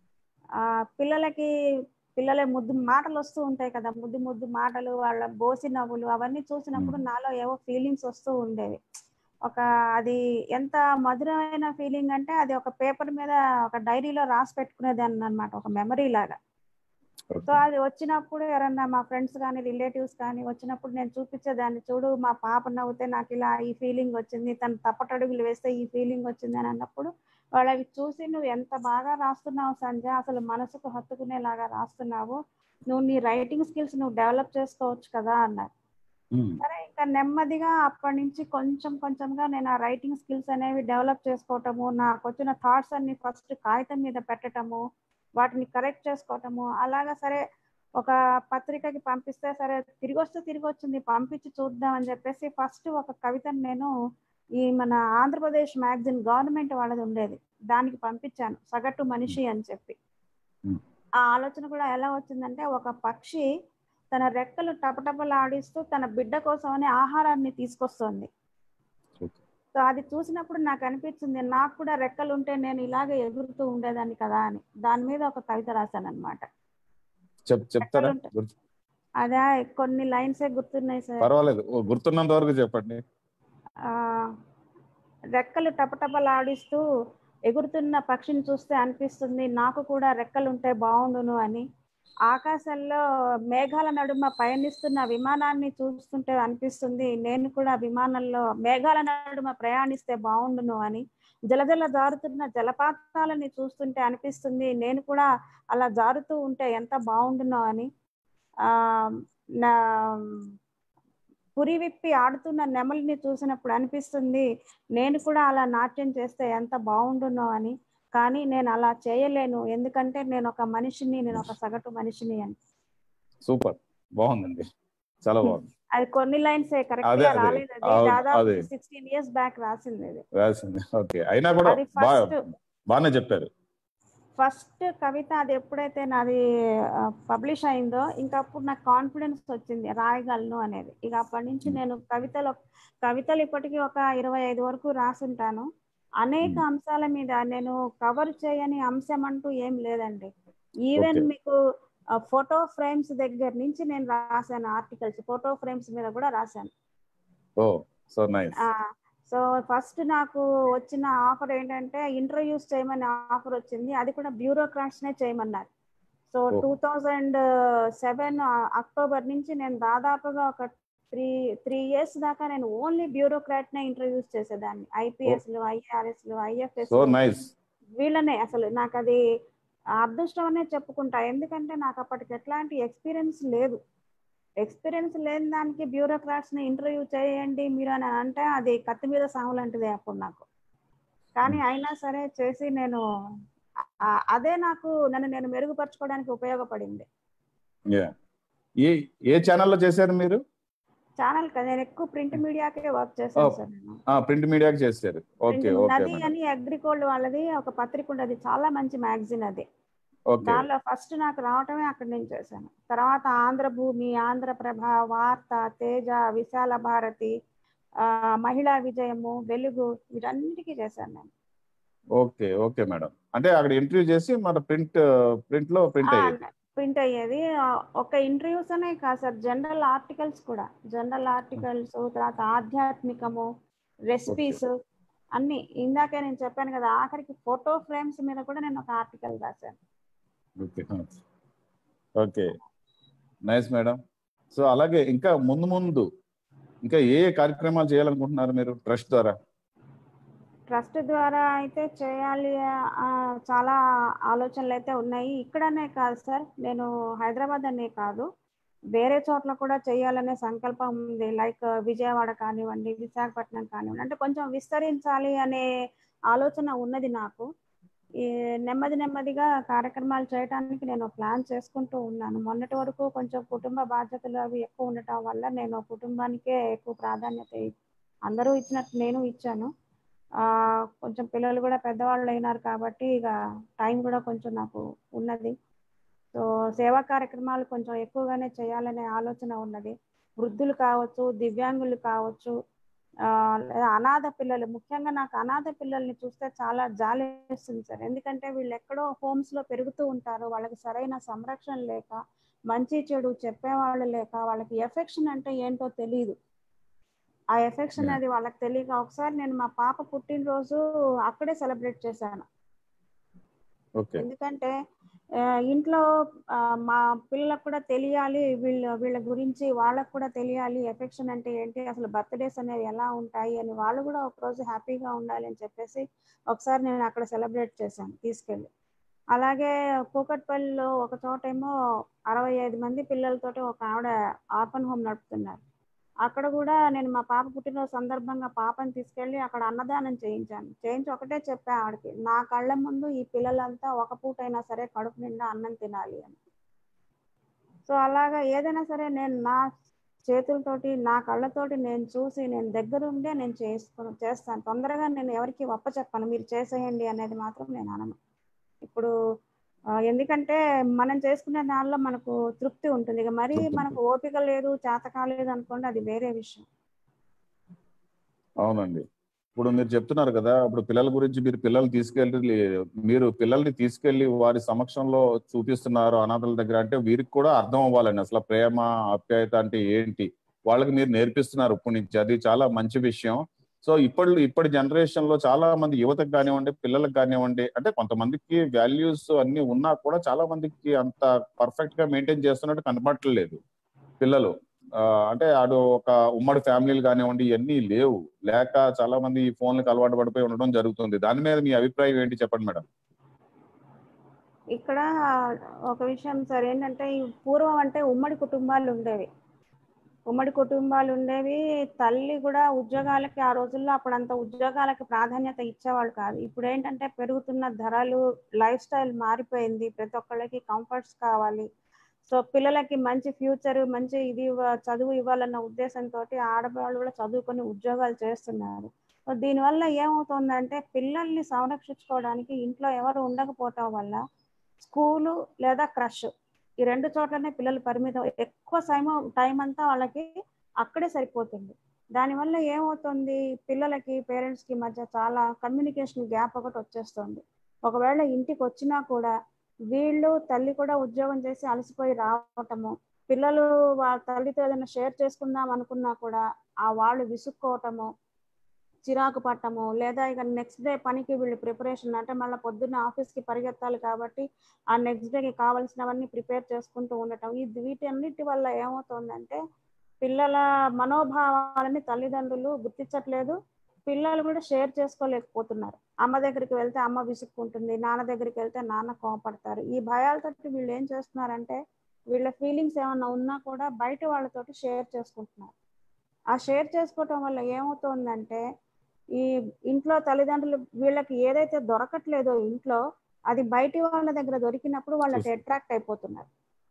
పిల్లలే ముద్దు మాటలు వస్తూ ఉంటాయి కదా, ముద్దు మాటలు, వాళ్ళ బోసి నవ్వులు, అవన్నీ చూసినప్పుడు నాలో ఏవో ఫీలింగ్స్ వస్తూ ఉండేవి. అది ఎంత మధురమైన ఫీలింగ్ అంటే, అది ఒక పేపర్ మీద ఒక డైరీలో రాసి పెట్టుకునేదాన్ని అన్నమాట, ఒక మెమరీ లాగా. సో అది వచ్చినప్పుడు ఎవరన్నా మా ఫ్రెండ్స్ కానీ రిలేటివ్స్ కానీ వచ్చినప్పుడు నేను చూపించేదాన్ని, చూడు మా పాప నవ్వుతే నాకు ఇలా ఈ ఫీలింగ్ వచ్చింది, తను తప్పటడుగులు వేస్తే ఈ ఫీలింగ్ వచ్చింది అని అన్నప్పుడు వాళ్ళు అవి చూసి, నువ్వు ఎంత బాగా రాస్తున్నావు సంజయ్, అసలు మనసుకు హత్తుకునేలాగా రాస్తున్నావు, నువ్వు నీ రైటింగ్ స్కిల్స్ నువ్వు డెవలప్ చేసుకోవచ్చు కదా అన్నారు. సరే ఇంకా నెమ్మదిగా అప్పటి నుంచి కొంచెం కొంచెంగా నేను ఆ రైటింగ్ స్కిల్స్ అనేవి డెవలప్ చేసుకోవటము, నాకు వచ్చిన థాట్స్ అన్ని ఫస్ట్ కాగితం మీద పెట్టటము, వాటిని కరెక్ట్ చేసుకోవటము, అలాగా సరే ఒక పత్రికకి పంపిస్తే సరే తిరిగి వచ్చింది పంపించి చూద్దాం అని చెప్పేసి ఫస్ట్ ఒక కవితను నేను ఈ మన ఆంధ్రప్రదేశ్ మ్యాగజైన్ గవర్నమెంట్ వాళ్ళది ఉండేది, దానికి పంపించాను, సగటు మనిషి అని చెప్పి. ఆ ఆలోచన కూడా ఎలా వచ్చిందంటే, ఒక పక్షి తన రెక్కలు టపటపలాడిస్తూ తన బిడ్డ కోసమని ఆహారాన్ని తీసుకొస్తుంది. సో అది చూసినప్పుడు నాకు అనిపించింది, నాకు కూడా రెక్కలు ఉంటే నేను ఇలాగే ఎగురుతూ ఉండేదాన్ని కదా అని. దాని మీద ఒక కవిత రాశాను అనమాట. చెప్తారా? అదే కొన్ని లైన్సే గుర్తున్నాయి సార్. పర్వాలేదు, గుర్తున్నంత వరకు చెప్పండి. రెక్కలు టపటపలాడిస్తూ ఎగురుతున్న పక్షిని చూస్తే అనిపిస్తుంది నాకు కూడా రెక్కలుంటే బాగుండును అని. ఆకాశంలో మేఘాల నడుమ పయనిస్తున్న విమానాన్ని చూస్తుంటే అనిపిస్తుంది నేను కూడా విమానంలో మేఘాల నడుమ ప్రయాణిస్తే బాగుండును అని. జలజల జారుతున్న జలపాతాలని చూస్తుంటే అనిపిస్తుంది నేను కూడా అలా జారుతూ ఉంటే ఎంత బాగుండునో అని. నా పురి విప్పి ఆడుతున్న నెమలిని చూసినప్పుడు అనిపిస్తుంది నేను కూడా అలా నాట్యం చేస్తే ఎంత బాగుండునో అని. కానీ నేను అలా చేయలేను, ఎందుకంటే నేను ఒక మనిషిని, నేను ఒక సగటు మనిషిని అని. సూపర్, బాగుందండి, చాలా బాగుంది. అది కొన్ని లైన్స్ కరెక్ట్ గా రాలేదు, అది దాదాపు 16 years బ్యాక్ రాసింది. ఓకే, అయినా కూడా బాగానే చెప్పారు. ఫస్ట్ కవిత అది ఎప్పుడైతే నాది పబ్లిష్ అయిందో ఇంకా అప్పుడు నాకు కాన్ఫిడెన్స్ వచ్చింది రాయగలను అనేది. ఇక అప్పటి నుంచి నేను కవితలు ఇప్పటికీ ఒక 25 వరకు రాసుంటాను. అనేక అంశాల మీద నేను కవర్ చేయని అంశం అంటూ ఏం లేదండి. ఈవెన్ మీకు ఫోటో ఫ్రేమ్స్ దగ్గర నుంచి నేను రాశాను ఆర్టికల్స్, ఫోటో ఫ్రేమ్స్ మీద కూడా రాశాను. సో ఫస్ట్ నాకు వచ్చిన ఆఫర్ ఏంటంటే ఇంటర్వ్యూస్ చేయమని ఆఫర్ వచ్చింది, అది కూడా బ్యూరోక్రాట్స్ నే చేయమన్నారు. సో 2007 అక్టోబర్ నుంచి నేను దాదాపుగా ఒక 3 years దాకా నేను ఓన్లీ బ్యూరోక్రాట్ నే ఇంటర్వ్యూస్ చేసేదాన్ని. IPSలు, IARSలు, IFS వీళ్ళనే. అసలు నాకు అది అదృష్టం అనే చెప్పుకుంటా, ఎందుకంటే నాకు అప్పటికి ఎట్లాంటి ఎక్స్పీరియన్స్ లేదు. ఎక్స్పీరియన్స్ లేని దానికి బ్యూరోక్రాట్స్ ని ఇంటర్వ్యూ చేయండి మీరు అని అంటే అది కత్తి మీద సాము లాంటిదే అప్పుడు నాకు. కానీ అయినా సరే చేసి నేను అదే నాకు నన్ను నేను మెరుగుపరచుకోవడానికి ఉపయోగపడింది. ఏ ఛానల్లో చేశారు మీరు? ఛానల్ కదా, నేను ఎక్కువ ప్రింట్ మీడియాకే వర్క్ చేశాను సార్. నేను ప్రింట్ మీడియాకి చేశారు. నది అని అగ్రికోల్డ్ వాళ్ళది ఒక పత్రిక ఉండదు, చాలా మంచి మ్యాగజైన్ అది. దానిలో ఫస్ట్ నాకు రావటమే అక్కడి నుంచి చేశాను. తర్వాత ఆంధ్రభూమి, ఆంధ్రప్రభ, వార్త, తేజ, విశాల భారతి, మహిళా విజయము, వెలుగు, వీటన్నిటికీ చేశాను నేను. ఓకే ఓకే మేడం, అంటే అక్కడ ఇంటర్వ్యూ చేసి మన ప్రింట్ లో ప్రింట్ అయ్యేది. ఒక ఇంటర్వ్యూస్ అనే కాదు సార్, జనరల్ ఆర్టికల్స్ కూడా, జనరల్ ఆర్టికల్స్, తర్వాత ఆధ్యాత్మికము, రెసిపీస్ అన్ని. ఇందాకే నేను చెప్పాను కదా, ఆఖరికి ఫోటో ఫ్రేమ్స్ మీద కూడా నేను ఒక ఆర్టికల్ రాశాను. Okay, nice madam. సో అలాగే ఇంకా ముందు ఇంకా ఏ కార్యక్రమాలు చేయాలనుకుంటున్నారు మీరు ట్రస్ట్ ద్వారా? ట్రస్ట్ ద్వారా అయితే చేయాలి, చాలా ఆలోచనలు అయితే ఉన్నాయి. ఇక్కడనే కాదు సార్, నేను హైదరాబాద్ అనే కాదు వేరే చోట్ల కూడా చేయాలనే సంకల్పం ఉంది. లైక్ విజయవాడ కానివ్వండి, విశాఖపట్నం కానివ్వండి, అంటే కొంచెం విస్తరించాలి అనే ఆలోచన ఉన్నది నాకు. ఈ నెమ్మదిగా కార్యక్రమాలు చేయడానికి నేను ప్లాన్ చేసుకుంటూ ఉన్నాను. మొన్నటి వరకు కొంచెం కుటుంబ బాధ్యతలు అవి ఎక్కువ ఉండటం వల్ల నేను కుటుంబానికే ఎక్కువ ప్రాధాన్యత, అందరూ ఇచ్చినట్టు నేను ఇచ్చాను. కొంచెం పిల్లలు కూడా పెద్దవాళ్ళు అయినారు కాబట్టి ఇక టైం కూడా కొంచెం నాకు ఉన్నది. సో సేవా కార్యక్రమాలు కొంచెం ఎక్కువగానే చేయాలనే ఆలోచన ఉన్నది. వృద్ధులు కావచ్చు, దివ్యాంగులు కావచ్చు, లేదా అనాథ పిల్లలు, ముఖ్యంగా నాకు అనాథ పిల్లల్ని చూస్తే చాలా జాలి వేస్తుంది సార్. ఎందుకంటే వీళ్ళు ఎక్కడో హోమ్స్ లో పెరుగుతూ ఉంటారు, వాళ్ళకి సరైన సంరక్షణ లేక, మంచి చెడు చెప్పేవాళ్ళు లేక, వాళ్ళకి ఎఫెక్షన్ అంటే ఏంటో తెలియదు. ఆ ఎఫెక్షన్ అది వాళ్ళకి తెలియక ఒకసారి నేను మా పాప పుట్టినరోజు అక్కడే సెలబ్రేట్ చేశాను. ఎందుకంటే ఇంట్లో మా పిల్లలకు కూడా తెలియాలి, వీళ్ళ గురించి వాళ్ళకు కూడా తెలియాలి, ఎఫెక్షన్ అంటే ఏంటి, అసలు బర్త్డేస్ అనేవి ఎలా ఉంటాయి అని వాళ్ళు కూడా ఒకరోజు హ్యాపీగా ఉండాలి అని చెప్పేసి ఒకసారి నేను అక్కడ సెలబ్రేట్ చేశాను తీసుకెళ్ళి. అలాగే కూకట్పల్లిలో ఒక చోటేమో 65 మంది పిల్లలతోటి ఒక ఆవిడ ఆర్ఫన్ హోమ్ నడుపుతున్నారు. అక్కడ కూడా నేను మా పాప పుట్టినరోజు సందర్భంగా పాపని తీసుకెళ్ళి అక్కడ అన్నదానం చేయించి ఒకటే చెప్పా ఆవిడకి, నా కళ్ళ ముందు ఈ పిల్లలంతా ఒక పూటైనా సరే కడుపు నిండా అన్నం తినాలి అని. సో అలాగా ఏదైనా సరే నేను నా చేతులతోటి నా కళ్ళతోటి నేను చూసి నేను దగ్గరుండే నేను చేస్తాను. తొందరగా నేను ఎవరికి చెప్పను మీరు చేసేయండి అనేది మాత్రం నేను అనను. ఇప్పుడు ఎందుకంటే మనం చేసుకునే దానిలో మనకు తృప్తి ఉంటుంది. ఇక మరీ మనకు ఓపిక లేదు, చేత కాలేదు అనుకోండి, అది వేరే విషయం. అవునండి. ఇప్పుడు మీరు చెప్తున్నారు కదా, ఇప్పుడు పిల్లల గురించి మీరు పిల్లల్ని తీసుకెళ్లి వారి సమక్షంలో చూపిస్తున్నారు అనాథల దగ్గర, అంటే వీరికి కూడా అర్థం అవ్వాలండి అసలు ప్రేమ ఆప్యాయత అంటే ఏంటి, వాళ్ళకి మీరు నేర్పిస్తున్నారు ఇప్పటి నుంచి. అది చాలా మంచి విషయం. సో ఇప్పటి జనరేషన్ లో చాలా మంది యువతకు కానివ్వండి, పిల్లలకు కానివ్వండి, అంటే కొంతమందికి వాల్యూస్ అన్ని ఉన్నా కూడా చాలా మందికి అంత పర్ఫెక్ట్ గా మెయింటైన్ చేస్తున్నట్టు కనపడట్లేదు పిల్లలు. అంటే అటు ఒక ఉమ్మడి ఫ్యామిలీలు కానివ్వండి, ఇవన్నీ లేక చాలా మంది ఈ ఫోన్లకు అలవాటు పడిపోయి ఉండడం జరుగుతుంది. దాని మీద మీ అభిప్రాయం ఏంటి చెప్పండి మేడం. ఇక్కడ ఒక విషయం సార్ ఏంటంటే, ఈ పూర్వం అంటే ఉమ్మడి కుటుంబాలు ఉండేవి. తల్లి కూడా ఉద్యోగాలకి ఆ రోజుల్లో అప్పుడంత ఉద్యోగాలకి ప్రాధాన్యత ఇచ్చేవాళ్ళు కాదు. ఇప్పుడు ఏంటంటే పెరుగుతున్న ధరలు, లైఫ్ స్టైల్ మారిపోయింది, ప్రతి ఒక్కళ్ళకి కంఫర్ట్స్ కావాలి. సో పిల్లలకి మంచి ఫ్యూచర్, మంచి చదువు ఇవ్వాలన్న ఉద్దేశంతో ఆడవాళ్ళు కూడా చదువుకొని ఉద్యోగాలు చేస్తున్నారు. సో దీనివల్ల ఏమవుతుందంటే పిల్లల్ని సంరక్షించుకోవడానికి ఇంట్లో ఎవరు ఉండకపోవటం వల్ల స్కూలు లేదా క్రష్, ఈ రెండు చోట్లనే పిల్లలు పరిమితం. ఎక్కువ టైం అంతా వాళ్ళకి అక్కడే సరిపోతుంది. దానివల్ల ఏమవుతుంది, పిల్లలకి పేరెంట్స్ కి మధ్య చాలా కమ్యూనికేషన్ గ్యాప్ ఒకటి వచ్చేస్తుంది. ఒకవేళ ఇంటికి వచ్చినా కూడా వీళ్ళు తల్లి కూడా ఉద్యోగం చేసి అలసిపోయి రావటము, పిల్లలు వాళ్ళ తల్లితో ఏదైనా షేర్ చేసుకుందాం అనుకున్నా కూడా వాళ్ళు విసుక్కోవటము, చిరాకు పట్టము, లేదా ఇక నెక్స్ట్ డే పనికి వీళ్ళు ప్రిపరేషన్, అంటే మళ్ళీ పొద్దున్న ఆఫీస్కి పరిగెత్తాలి కాబట్టి ఆ నెక్స్ట్ డేకి కావాల్సినవన్నీ ప్రిపేర్ చేసుకుంటూ ఉండటం. వీటన్నిటి వల్ల ఏమవుతుందంటే పిల్లల మనోభావాలని తల్లిదండ్రులు గుర్తించట్లేదు, పిల్లలు కూడా షేర్ చేసుకోలేకపోతున్నారు. అమ్మ దగ్గరికి వెళ్తే అమ్మ విసుక్కుంటుంది, నాన్న దగ్గరికి వెళ్తే నాన్న కోపడతారు. ఈ భయాలతో వీళ్ళు ఏం చేస్తున్నారంటే వీళ్ళ ఫీలింగ్స్ ఏమన్నా ఉన్నా కూడా బయట వాళ్ళతోటి షేర్ చేసుకుంటున్నారు. ఆ షేర్ చేసుకోవటం వల్ల ఏమవుతుందంటే ఈ ఇంట్లో తల్లిదండ్రులు వీళ్ళకి ఏదైతే దొరకట్లేదో ఇంట్లో, అది బయటి వాళ్ళ దగ్గర దొరికినప్పుడు వాళ్ళకి అట్రాక్ట్ అయిపోతున్నారు.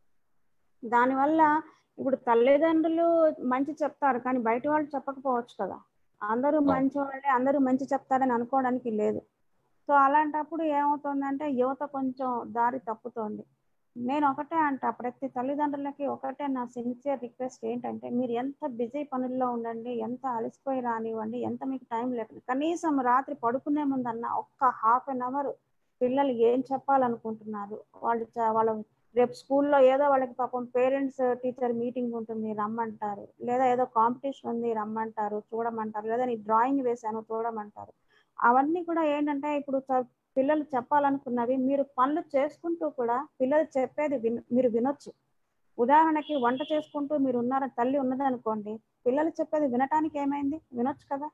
దానివల్ల ఇప్పుడు తల్లిదండ్రులు మంచి చెప్తారు కానీ బయట వాళ్ళు చెప్పకపోవచ్చు కదా. అందరూ మంచి వాళ్ళే, అందరూ మంచి చెప్తారని అనుకోవడానికి లేదు. సో అలాంటప్పుడు ఏమవుతుందంటే యువత కొంచెం దారి తప్పుతోంది. నేను ఒకటే అంట, ప్రతి తల్లిదండ్రులకి ఒకటే నా సిన్సియర్ రిక్వెస్ట్ ఏంటంటే, మీరు ఎంత బిజీ పనుల్లో ఉండండి, ఎంత అలసిపోయి రానివ్వండి, ఎంత మీకు టైం లేకుండా కనీసం రాత్రి పడుకునే ముందన్న ఒక్క ½ పిల్లలు ఏం చెప్పాలనుకుంటున్నారు, వాళ్ళ రేపు స్కూల్లో ఏదో వాళ్ళకి పాపం పేరెంట్స్ టీచర్ మీటింగ్ ఉంటుంది రమ్మంటారు, లేదా ఏదో కాంపిటీషన్ ఉంది రమ్మంటారు చూడమంటారు, లేదా నీ డ్రాయింగ్ వేశాను చూడమంటారు. అవన్నీ కూడా ఏంటంటే ఇప్పుడు పిల్లలు చెప్పాలనుకున్నవి మీరు పనులు చేసుకుంటూ కూడా పిల్లలు చెప్పేది మీరు వినొచ్చు. ఉదాహరణకి వంట చేసుకుంటూ మీరు తల్లి ఉన్నది అనుకోండి, పిల్లలు చెప్పేది వినటానికి ఏమైంది, వినొచ్చు కదా.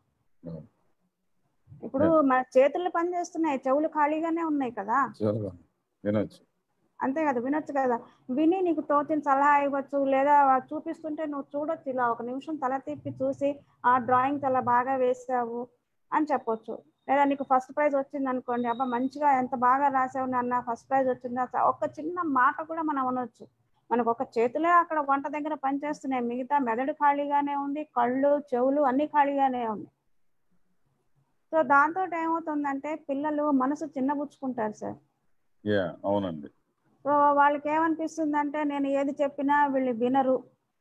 ఇప్పుడు మన చేతులు పని చేస్తున్నాయి, చెవులు ఖాళీగానే ఉన్నాయి కదా, వినొచ్చు. అంతే కదా, వినొచ్చు కదా. విని నీకు తోచిన సలహా ఇవ్వచ్చు, లేదా చూపిస్తుంటే నువ్వు చూడొచ్చు, ఇలా ఒక నిమిషం తల తిప్పి చూసి ఆ డ్రాయింగ్ చాలా బాగా వేసావు అని చెప్పొచ్చు. లేదా నీకు ఫస్ట్ ప్రైజ్ వచ్చింది అనుకోండి, అబ్బా మంచిగా ఎంత బాగా రాసావు నాన్న, ఫస్ట్ ప్రైజ్ వచ్చిందా, ఒక చిన్న మాట కూడా మనం అనొచ్చు. మనకు ఒక చేతులే అక్కడ వంట దగ్గర పనిచేస్తున్నాయి, మిగతా మెదడు ఖాళీగానే ఉంది, కళ్ళు చెవులు అన్ని ఖాళీగానే ఉంది. సో దాంతో ఏమవుతుందంటే పిల్లలు మనసు చిన్నబుచ్చుకుంటారు సార్. అవునండి. సో వాళ్ళకి ఏమనిపిస్తుందంటే నేను ఏది చెప్పినా వీళ్ళు వినరు.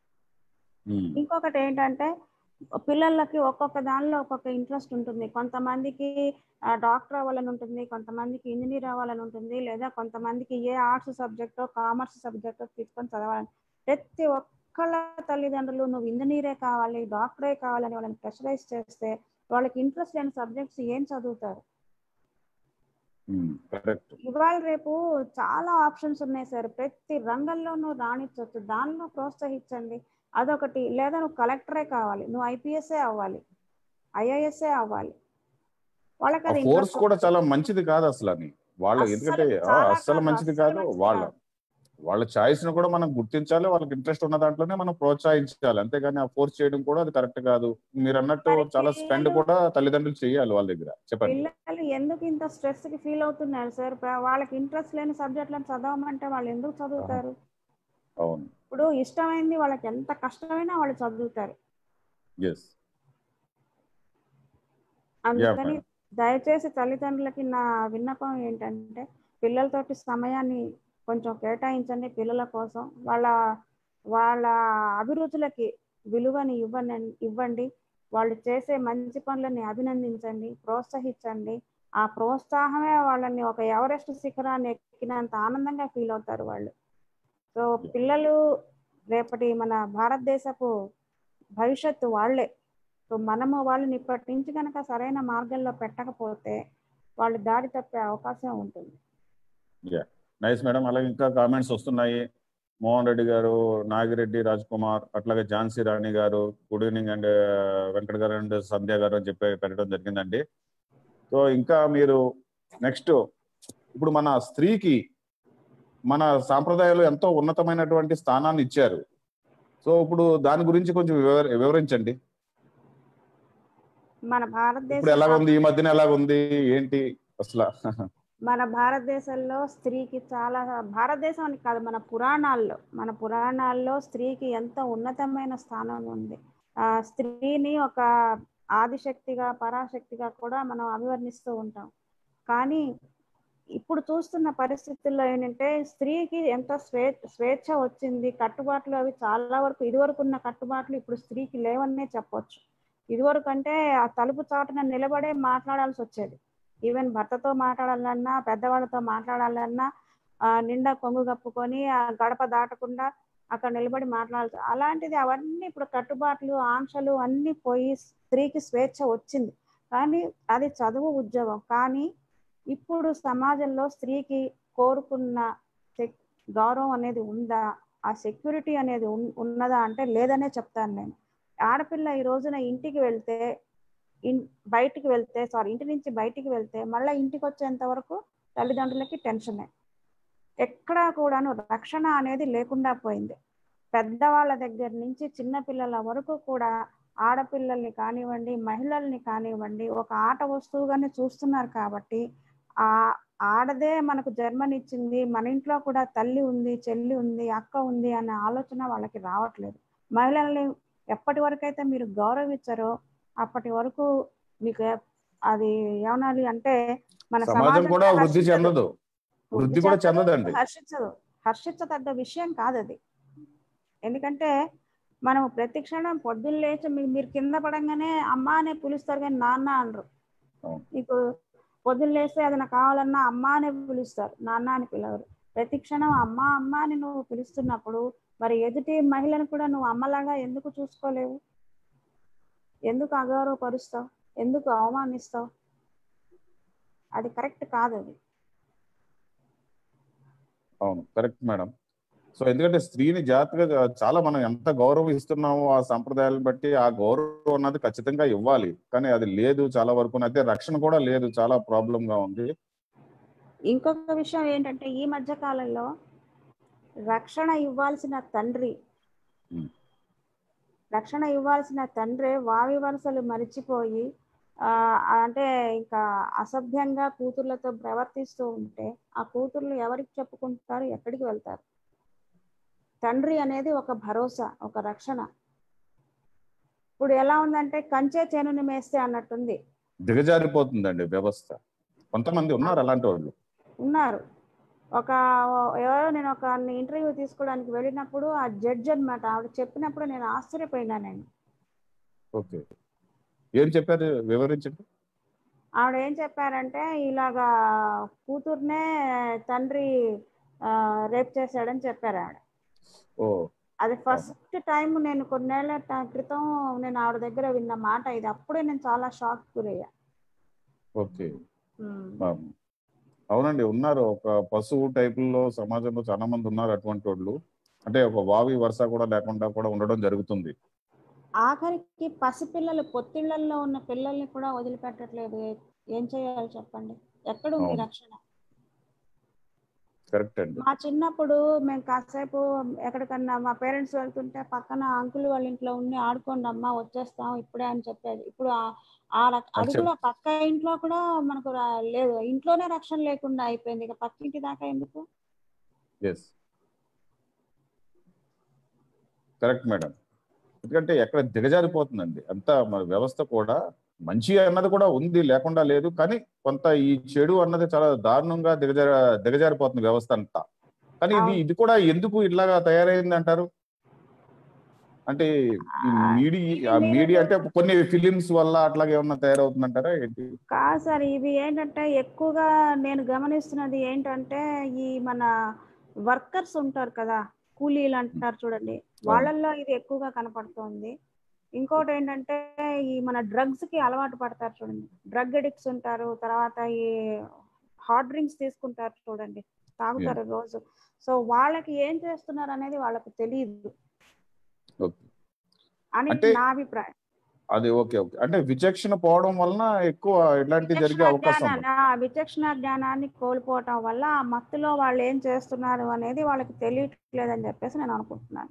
ఇంకొకటి ఏంటంటే పిల్లలకి ఒక్కొక్క దానిలో ఒక్కొక్క ఇంట్రెస్ట్ ఉంటుంది. కొంతమందికి డాక్టర్ అవ్వాలని ఉంటుంది, కొంతమందికి ఇంజనీర్ అవ్వాలని ఉంటుంది, లేదా కొంతమందికి ఏ ఆర్ట్స్ సబ్జెక్టో కామర్స్ సబ్జెక్టో తీసుకొని చదవాలని. ప్రతి ఒక్కళ్ళ తల్లిదండ్రులు నువ్వు ఇంజనీరే కావాలి, డాక్టరే కావాలని వాళ్ళని ప్రెషరైజ్ చేస్తే వాళ్ళకి ఇంట్రెస్ట్ లేని సబ్జెక్ట్స్ ఏం చదువుతారు? ఇవాళ రేపు చాలా ఆప్షన్స్ ఉన్నాయి సార్, ప్రతి రంగంలోనూ రాణించవచ్చు, దానిలో ప్రోత్సహించండి. అదొకటి. లేదా నువ్వు కలెక్టరే కావాలి, నువ్వు ఐపీఎస్ఏ అవ్వాలి, ఐఏఎస్ఏ అవ్వాలి, వాళ్ళకి అది కోర్స్ కూడా చాలా మంచిది కాదు అసలు అని వాళ్ళ, ఎందుకంటే అస్సలు మంచిది కాదు వాళ్ళ. వాళ్ళ చాయిస్ ను కూడా మనం గుర్తించాలి, వాళ్ళకి ఇంట్రెస్ట్ ఉన్న దాంట్లోనే మనం ప్రోత్సహించాలి, అంతేగాని ఆ ఫోర్స్ చేయడం కూడా అది కరెక్ట్ కాదు. మీరు అన్నట్టు మరి చాలా స్పెండ్ పిల్లలు కూడా తల్లిదండ్రులు చేయాలి వాళ్ళ దగ్గర. చెప్పండి. పిల్లలు ఎందుకు ఇంత స్ట్రెస్ కి ఫీల్ అవుతున్నారు సార్? వాళ్ళకి ఇంట్రెస్ట్ లేని సబ్జెక్టులను చదవమంటే వాళ్ళు ఎందుకు ఆహా, చదువుతారు? అవును. ఇప్పుడు ఇష్టమైంది వాళ్ళకి ఎంత కష్టమైనా వాళ్ళు చదువుతారు. ఎస్. యా అందుకని మేడం. దయచేసి తల్లిదండ్రులకి నా విన్నపం ఏంటంటే పిల్లలతోటి సమయాన్ని కొంచెం కేటాయించండి. పిల్లల కోసం వాళ్ళ వాళ్ళ అభిరుచులకి విలువని ఇవ్వండి. వాళ్ళు చేసే మంచి పనులని అభినందించండి, ప్రోత్సహించండి. ఆ ప్రోత్సాహమే వాళ్ళని ఒక ఎవరెస్ట్ శిఖరాన్ని ఎక్కినంత ఆనందంగా ఫీల్ అవుతారు వాళ్ళు. సో పిల్లలు రేపటి మన భారతదేశపు భవిష్యత్తు వాళ్ళే. సో మనము వాళ్ళని ఇప్పటి నుంచి కనుక సరైన మార్గంలో పెట్టకపోతే వాళ్ళు దారి తప్పే అవకాశం ఉంటుంది. Yeah, nice madam. అలాగే ఇంకా కామెంట్స్ వస్తున్నాయి. మోహన్ రెడ్డి గారు, నాగిరెడ్డి రాజ్ కుమార్, అట్లాగే ఝాన్సీ రాణి గారు గుడ్ ఈవినింగ్ అండ్ వెంకట్ గారు అండ్ సంధ్య గారు అని చెప్పి పెట్టడం జరిగిందండి. సో ఇంకా మీరు నెక్స్ట్, ఇప్పుడు మన స్త్రీకి మన సాంప్రదాయాలు ఎంతో ఉన్నతమైనటువంటి స్థానాన్ని ఇచ్చారు. సో ఇప్పుడు దాని గురించి కొంచెం వివరించండి. మన భారతదేశ ఇప్పుడు ఎలాగుంది, ఈ మధ్యన ఎలాగుంది, ఏంటి అసలు? మన భారతదేశంలో స్త్రీకి చాలా, భారతదేశానికి కాదు మన పురాణాల్లో స్త్రీకి ఎంతో ఉన్నతమైన స్థానం ఉంది. స్త్రీని ఒక ఆదిశక్తిగా పరాశక్తిగా కూడా మనం అభివర్ణిస్తూ ఉంటాం. కానీ ఇప్పుడు చూస్తున్న పరిస్థితుల్లో ఏంటంటే స్త్రీకి ఎంతో స్వేచ్ఛ వచ్చింది. కట్టుబాట్లు అవి చాలా వరకు, ఇదివరకు ఉన్న కట్టుబాట్లు ఇప్పుడు స్త్రీకి లేవనే చెప్పొచ్చు. ఇదివరకు అంటే ఆ తలుపు చాటున నిలబడే మాట్లాడాల్సి వచ్చేది. ఈవెన్ భర్తతో మాట్లాడాలన్నా, పెద్దవాళ్ళతో మాట్లాడాలన్నా నిండా కొంగు కప్పుకొని ఆ గడప దాటకుండా అక్కడ నిలబడి మాట్లాడాల్సి. అలాంటిది అవన్నీ ఇప్పుడు కట్టుబాట్లు, ఆంక్షలు అన్నీ పోయి స్త్రీకి స్వేచ్ఛ వచ్చింది. కానీ అది చదువు, ఉద్యోగం. కానీ ఇప్పుడు సమాజంలో స్త్రీకి కోరుకున్న గౌరవం అనేది ఉందా, ఆ సెక్యూరిటీ అనేది ఉన్నదా అంటే లేదనే చెప్తాను నేను. ఆడపిల్ల ఈ రోజున ఇంటికి వెళ్తే ఇంటి నుంచి బయటికి వెళ్తే మళ్ళీ ఇంటికి వచ్చేంత వరకు తల్లిదండ్రులకి టెన్షనే. ఎక్కడా కూడాను రక్షణ అనేది లేకుండా పోయింది. పెద్దవాళ్ళ దగ్గర నుంచి చిన్నపిల్లల వరకు కూడా ఆడపిల్లల్ని కానివ్వండి, మహిళల్ని కానివ్వండి ఒక ఆట వస్తువుగానే చూస్తున్నారు. కాబట్టి ఆ ఆడదే మనకు జన్మనిచ్చింది, మన ఇంట్లో కూడా తల్లి ఉంది, చెల్లి ఉంది, అక్క ఉంది అనే ఆలోచన వాళ్ళకి రావట్లేదు. మహిళల్ని ఎప్పటి వరకు అయితే మీరు గౌరవించారో అప్పటి వరకు మీకు అది ఏమనాలి అంటే మన సమాజం కూడా వృద్ధి చెందదు, వృద్ధి కూడా చెందదండి. హర్షించదగ్గ విషయం కాదు అది. ఎందుకంటే మనం ప్రతి క్షణం పొద్దున్న లేచి మీరు కింద పడంగానే అమ్మ అనే పిలుస్తారు, కానీ నాన్న అనరు. మీకు పొద్దున్న లేస్తే అది నాకు కావాలన్నా అమ్మ అనే పిలుస్తారు, నాన్న అని పిలవరు. ప్రతి క్షణం అమ్మ అమ్మ అని నువ్వు పిలుస్తున్నప్పుడు మరి ఎదుటి మహిళను కూడా నువ్వు అమ్మలాగా ఎందుకు చూసుకోలేవు? ఎందుకు అగౌరవపరుస్తావు? ఎందుకు అవమానిస్తావు? అది కరెక్ట్ కాదు అది. అవును, కరెక్ట్ మేడం. సో ఎందుకంటే స్త్రీని జాగ్రత్తగా చాలా మనం ఎంత గౌరవం ఇస్తున్నామో ఆ సంప్రదాయాలను బట్టి ఆ గౌరవం అన్నది ఖచ్చితంగా ఇవ్వాలి. కానీ అది లేదు చాలా వరకు. అయితే రక్షణ కూడా లేదు, చాలా ప్రాబ్లం గా ఉంది. ఇంకొక విషయం ఏంటంటే ఈ మధ్య కాలంలో రక్షణ ఇవ్వాల్సిన తండ్రి వావి వరుసలు మరిచిపోయి అంటే ఇంకా అసభ్యంగా కూతుర్లతో ప్రవర్తిస్తూ ఉంటే ఆ కూతుర్లు ఎవరికి చెప్పుకుంటారు, ఎక్కడికి వెళ్తారు? తండ్రి అనేది ఒక భరోసా, ఒక రక్షణ. ఇప్పుడు ఎలా ఉందంటే కంచే చేనుని మేస్తే అన్నట్టుంది, దిగజారిపోతుందండి వ్యవస్థ. కొంతమంది ఉన్నారు అలాంటి వాళ్ళు. ఉన్నారు. నేను ఒక ఇంటర్వ్యూ తీసుకోవడానికి వెళ్ళినప్పుడు ఆ జడ్జ్ అనమాట, ఆవిడ చెప్పినప్పుడు నేను ఆశ్చర్యపోయినానండి. ఓకే, ఏం చెప్పారు, వివరించండి. ఆవిడ ఏం చెప్పారంటే ఇలాగా కూతుర్నే తండ్రి రేప్ చేశాడని చెప్పారు ఆవిడ. అది ఫస్ట్ టైం నేను కొన్నేళ్ల క్రితం నేను ఆవిడ దగ్గర విన్న మాట ఇది. అప్పుడే నేను చాలా షాక్ గురయ్యా. ఓకే, అవునండి, ఉన్నారు. ఒక పశువు టైపుల్లో సమాజంలో చాలా మంది ఉన్నారు అటువంటి వాళ్ళు. అంటే ఒక వావి వరుస కూడా లేకుండా కూడా ఉండడం జరుగుతుంది. ఆఖరికి పసిపిల్లలు పొత్తిళ్లలో ఉన్న పిల్లల్ని కూడా వదిలిపెట్టట్లేదు. ఏం చేయాలి చెప్పండి? ఎక్కడుంది రక్షణ? కరెక్ట్ అండి. మా చిన్నప్పుడు మేము కాసేపు ఎక్కడికన్నా మా పేరెంట్స్ వెళ్తుంటే పక్కన అంకుల్ వాళ్ళ ఇంట్లో ఉండి ఆడుకోండి అమ్మా వచ్చేస్తాం ఇప్పుడే అని చెప్పేది. ఇప్పుడు అది కూడా పక్క ఇంట్లో కూడా మనకు లేదు, ఇంట్లోనే రక్షణ లేకుండా అయిపోయింది, ఇక పక్కింటి దాకా ఎందుకు? Yes, correct madam. ఎందుకంటే ఎక్కడ దిగజారిపోతుందండి అంతా, మన వ్యవస్థ కూడా మంచి అన్నది కూడా ఉంది, లేకుండా లేదు, కానీ కొంత ఈ చెడు అన్నది చాలా దారుణంగా దిగజారిపోతుంది వ్యవస్థ అంతా. కానీ ఇది కూడా ఎందుకు ఇట్లాగా తయారైంది అంటారు? అంటే ఈ మీడియా అంటే కొన్ని ఫిలిమ్స్ వల్ల అట్లాగే ఏమన్నా తయారవుతుందంటారా ఏంటి? కాదు సార్, ఇవి ఏంటంటే ఎక్కువగా నేను గమనిస్తున్నది ఏంటంటే ఈ మన వర్కర్స్ ఉంటారు కదా, కూలీలు అంటారు చూడండి, వాళ్ళల్లో ఇది ఎక్కువగా కనపడుతోంది. ఇంకోటి ఏంటంటే ఈ మన డ్రగ్స్ కి అలవాటు పడతారు చూడండి, డ్రగ్ అడిక్ట్స్ ఉంటారు, తర్వాత ఈ హాట్ డ్రింక్స్ తీసుకుంటారు చూడండి, తాగుతారు రోజు. సో వాళ్ళకి ఏం చేస్తున్నారు అనేది వాళ్ళకి తెలియదు అని నా అభిప్రాయం. అది ఓకే. అంటే విచక్షణ పోవడం వలన ఎక్కువ ఇలాంటి జరిగే అవకాశం ఉంది. విచక్షణ జ్ఞానాన్ని కోల్పోవటం వల్ల ఆ మత్తులో వాళ్ళు ఏం చేస్తున్నారు అనేది వాళ్ళకి తెలియట్లేదని చెప్పేసి నేను అనుకుంటున్నాను.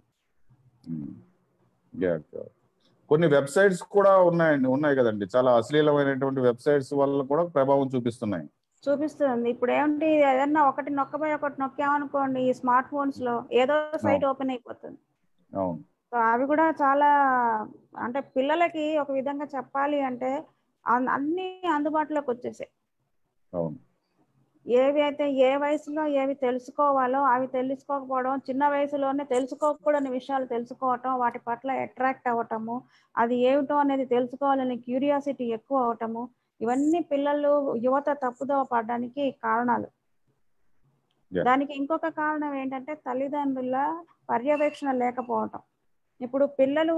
కొన్ని వెబ్సైట్స్ కూడా ఉన్నాయి కదండి, చాలా అశ్లీలమైనటువంటి వెబ్సైట్స్ వల్ల కూడా ప్రభావం చూపిస్తుంది. ఇప్పుడు ఏంటి, ఏదన్నా ఒకటి నొక్కబోయి ఒకటి నొక్కామనుకోండి, ఈ స్మార్ట్ ఫోన్స్ లో ఏదో సైట్ ఓపెన్ అయిపోతుంది. అవును. సో అవి కూడా చాలా, అంటే పిల్లలకి ఒక విధంగా చెప్పాలి అంటే అన్ని అందుబాటులోకి వచ్చేసాయి. అవును. ఏవి అయితే ఏ వయసులో ఏవి తెలుసుకోవాలో అవి తెలుసుకోకపోవడం, చిన్న వయసులోనే తెలుసుకోకూడని విషయాలు తెలుసుకోవటం, వాటి పట్ల అట్రాక్ట్ అవ్వటము, అది ఏమిటో అనేది తెలుసుకోవాలని క్యూరియాసిటీ ఎక్కువ అవటము, ఇవన్నీ పిల్లలు యువత తప్పుదోవ పడడానికి కారణాలు. దానికి ఇంకొక కారణం ఏంటంటే తల్లిదండ్రుల పర్యవేక్షణ లేకపోవటం. ఇప్పుడు పిల్లలు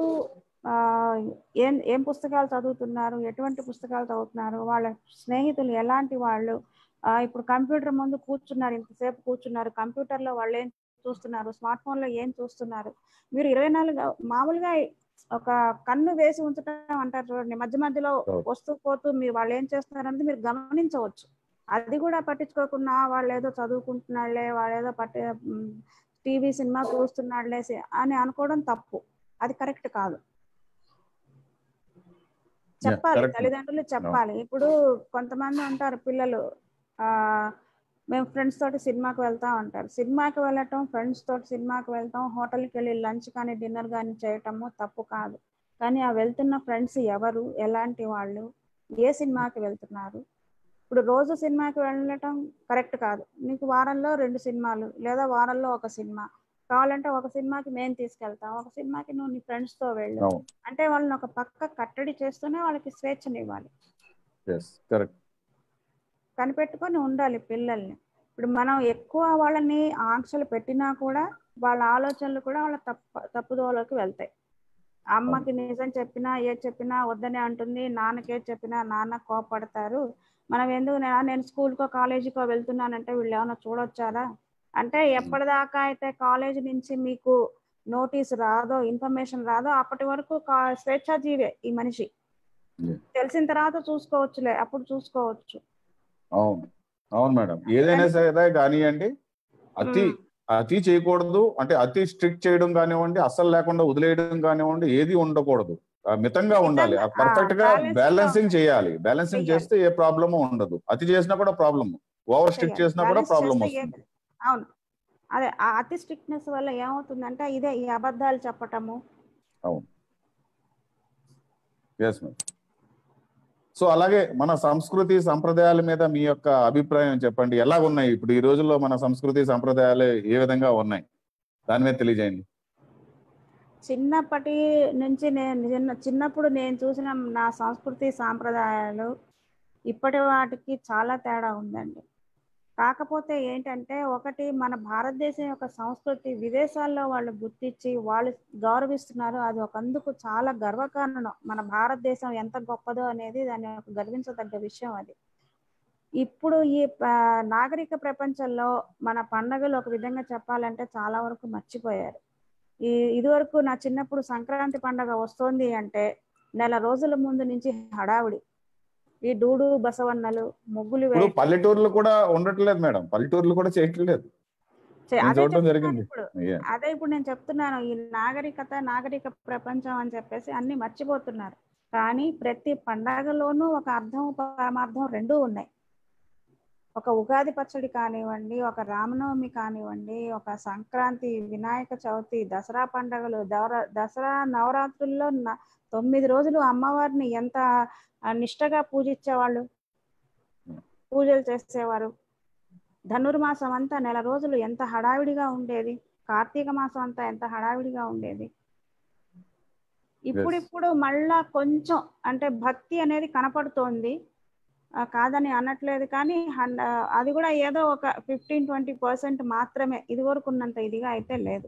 ఏం పుస్తకాలు చదువుతున్నారు, ఎటువంటి పుస్తకాలు చదువుతున్నారు, వాళ్ళ స్నేహితులు ఎలాంటి వాళ్ళు, ఇప్పుడు కంప్యూటర్ ముందు కూర్చున్నారు, ఇంతసేపు కూర్చున్నారు, కంప్యూటర్లో వాళ్ళు ఏం చూస్తున్నారు, స్మార్ట్ ఫోన్లో ఏం చూస్తున్నారు. మీరు 24 మామూలుగా ఒక కన్ను వేసి ఉంచడం అంటారు చూడండి, మధ్య మధ్యలో వస్తూ పోతూ మీరు వాళ్ళు ఏం చేస్తున్నారు అనేది మీరు గమనించవచ్చు. అది కూడా పట్టించుకోకుండా వాళ్ళు ఏదో చదువుకుంటున్నాళ్లే, వాళ్ళు ఏదో టీవీ సినిమా చూస్తున్నాళ్లే అని అనుకోవడం తప్పు, అది కరెక్ట్ కాదు. చెప్పాలి, తల్లిదండ్రులు చెప్పాలి. ఇప్పుడు కొంతమంది ఉంటారు పిల్లలు, మేము ఫ్రెండ్స్ తోటి సినిమాకి వెళ్తాం అంటారు. సినిమాకి వెళ్ళటం, ఫ్రెండ్స్ తోటి సినిమాకి వెళ్తాం, హోటల్కి వెళ్ళి లంచ్ కానీ డిన్నర్ కానీ చేయటము తప్పు కాదు. కానీ ఆ వెళ్తున్న ఫ్రెండ్స్ ఎవరు, ఎలాంటి వాళ్ళు, ఏ సినిమాకి వెళ్తున్నారు. ఇప్పుడు రోజు సినిమాకి వెళ్ళటం కరెక్ట్ కాదు. నీకు వారంలో 2 సినిమాలు లేదా వారంలో 1 సినిమా కావాలంటే, ఒక సినిమాకి మేము తీసుకెళ్తాం, ఒక సినిమాకి నువ్వు నీ ఫ్రెండ్స్ తో వెళ్ళు. అంటే వాళ్ళని ఒక పక్క కట్టడి చేస్తూనే వాళ్ళకి స్వేచ్ఛనివ్వాలి, కనిపెట్టుకొని ఉండాలి పిల్లల్ని. ఇప్పుడు మనం ఎక్కువ వాళ్ళని ఆంక్షలు పెట్టినా కూడా వాళ్ళ ఆలోచనలు కూడా వాళ్ళ తప్పుదోవలోకి వెళ్తాయి. అమ్మకి నిజం చెప్పినా ఏది చెప్పినా వద్దనే అంటుంది, నాన్నకి ఏది చెప్పినా నాన్న కోపడతారు. మనం ఎందుకు, నేను స్కూల్కో కాలేజీకో వెళ్తున్నానంటే వీళ్ళు ఏమైనా చూడొచ్చారా అంటే, ఎప్పటిదాకా అయితే కాలేజీ నుంచి మీకు నోటీస్ రాదో, ఇన్ఫర్మేషన్ రాదో అప్పటి వరకు స్వేచ్ఛాజీవే ఈ మనిషి. తెలిసిన తర్వాత చూసుకోవచ్చులే, అప్పుడు చూసుకోవచ్చు. అవును, అవును మేడం. ఏదైనా సరే కానివ్వండి, అతి చేయకూడదు. అంటే అతి స్ట్రిక్ట్ చేయడం కానివ్వండి, అస్సలు లేకుండా వదిలేయడం కానివ్వండి, ఏది ఉండకూడదు. మితంగా ఉండాలి, పర్ఫెక్ట్ గా బ్యాలెన్సింగ్ చేయాలి. బ్యాలెన్సింగ్ చేస్తే ఏ ప్రాబ్లము ఉండదు. అతి చేసినా కూడా ప్రాబ్లమ్, ఓవర్ స్ట్రిక్ట్ చేసినా కూడా ప్రాబ్లం వస్తుంది. అవును, అదే ఆ అతి స్ట్రిక్ట్నెస్ వల్ల ఏమవుతుందంటే ఇదే ఈ అబద్ధాలు చెప్పటము. అవును, ఎస్ మేడం. సో అలాగే మన సంస్కృతి సంప్రదాయాల మీద మీ యొక్క అభిప్రాయం చెప్పండి. ఎలా ఉన్నాయి ఇప్పుడు ఈ రోజుల్లో మన సంస్కృతి సంప్రదాయాలు, ఏ విధంగా ఉన్నాయి, దాని మీద తెలియజేయండి. చిన్నప్పటి నుంచి చిన్నప్పుడు నేను చూసిన నా సంస్కృతి సాంప్రదాయాలు ఇప్పటి వాటికి చాలా తేడా ఉందండి. కాకపోతే ఏంటంటే, ఒకటి మన భారతదేశం యొక్క సంస్కృతి విదేశాల్లో వాళ్ళు గుర్తించి వాళ్ళు గౌరవిస్తున్నారు. అది ఒకందుకు చాలా గర్వకారణం. మన భారతదేశం ఎంత గొప్పదో అనేది దాన్ని గర్వించదగ్గ విషయం అది. ఇప్పుడు ఈ నాగరిక ప్రపంచంలో మన పండుగలు ఒక విధంగా చెప్పాలంటే చాలా వరకు మర్చిపోయారు. ఇదివరకు నా చిన్నప్పుడు సంక్రాంతి పండుగ వస్తోంది అంటే నెల రోజుల ముందు నుంచి హడావుడి, ఈ డూడు బసవన్నలు, ముగ్గులు. పల్లెటూర్లు కూడా ఉండట్లేదు మేడం, పల్లెటూర్లు కూడా చేయట్లేదు. నేను అదే చూడటం చెప్తున్నాను జరిగింది. ఇప్పుడు. Yeah. అదే ఇప్పుడు నేను చెప్తున్నాను. ఈ నాగరిక ప్రపంచం అని చెప్పేసి అన్ని మర్చిపోతున్నారు. కానీ ప్రతి పండగలోనూ ఒక అర్థం పరమార్థం రెండూ ఉన్నాయి. ఒక ఉగాది పచ్చడి కానివ్వండి, ఒక రామనవమి కానివ్వండి, ఒక సంక్రాంతి, వినాయక చవితి, దసరా పండుగలు, దసరా నవరాత్రుల్లో 9 రోజులు అమ్మవారిని ఎంత నిష్టగా పూజించేవాళ్ళు, పూజలు చేసేవారు. ధనుర్మాసం అంతా నెల రోజులు ఎంత హడావిడిగా ఉండేది, కార్తీక మాసం అంతా ఎంత హడావిడిగా ఉండేది. ఇప్పుడిప్పుడు మళ్ళా కొంచెం అంటే భక్తి అనేది కనపడుతోంది, కాదని అనట్లేదు. కానీ అది కూడా ఏదో ఒక 15-20% మాత్రమే, ఇది వరకు ఉన్నంత ఇదిగా అయితే లేదు.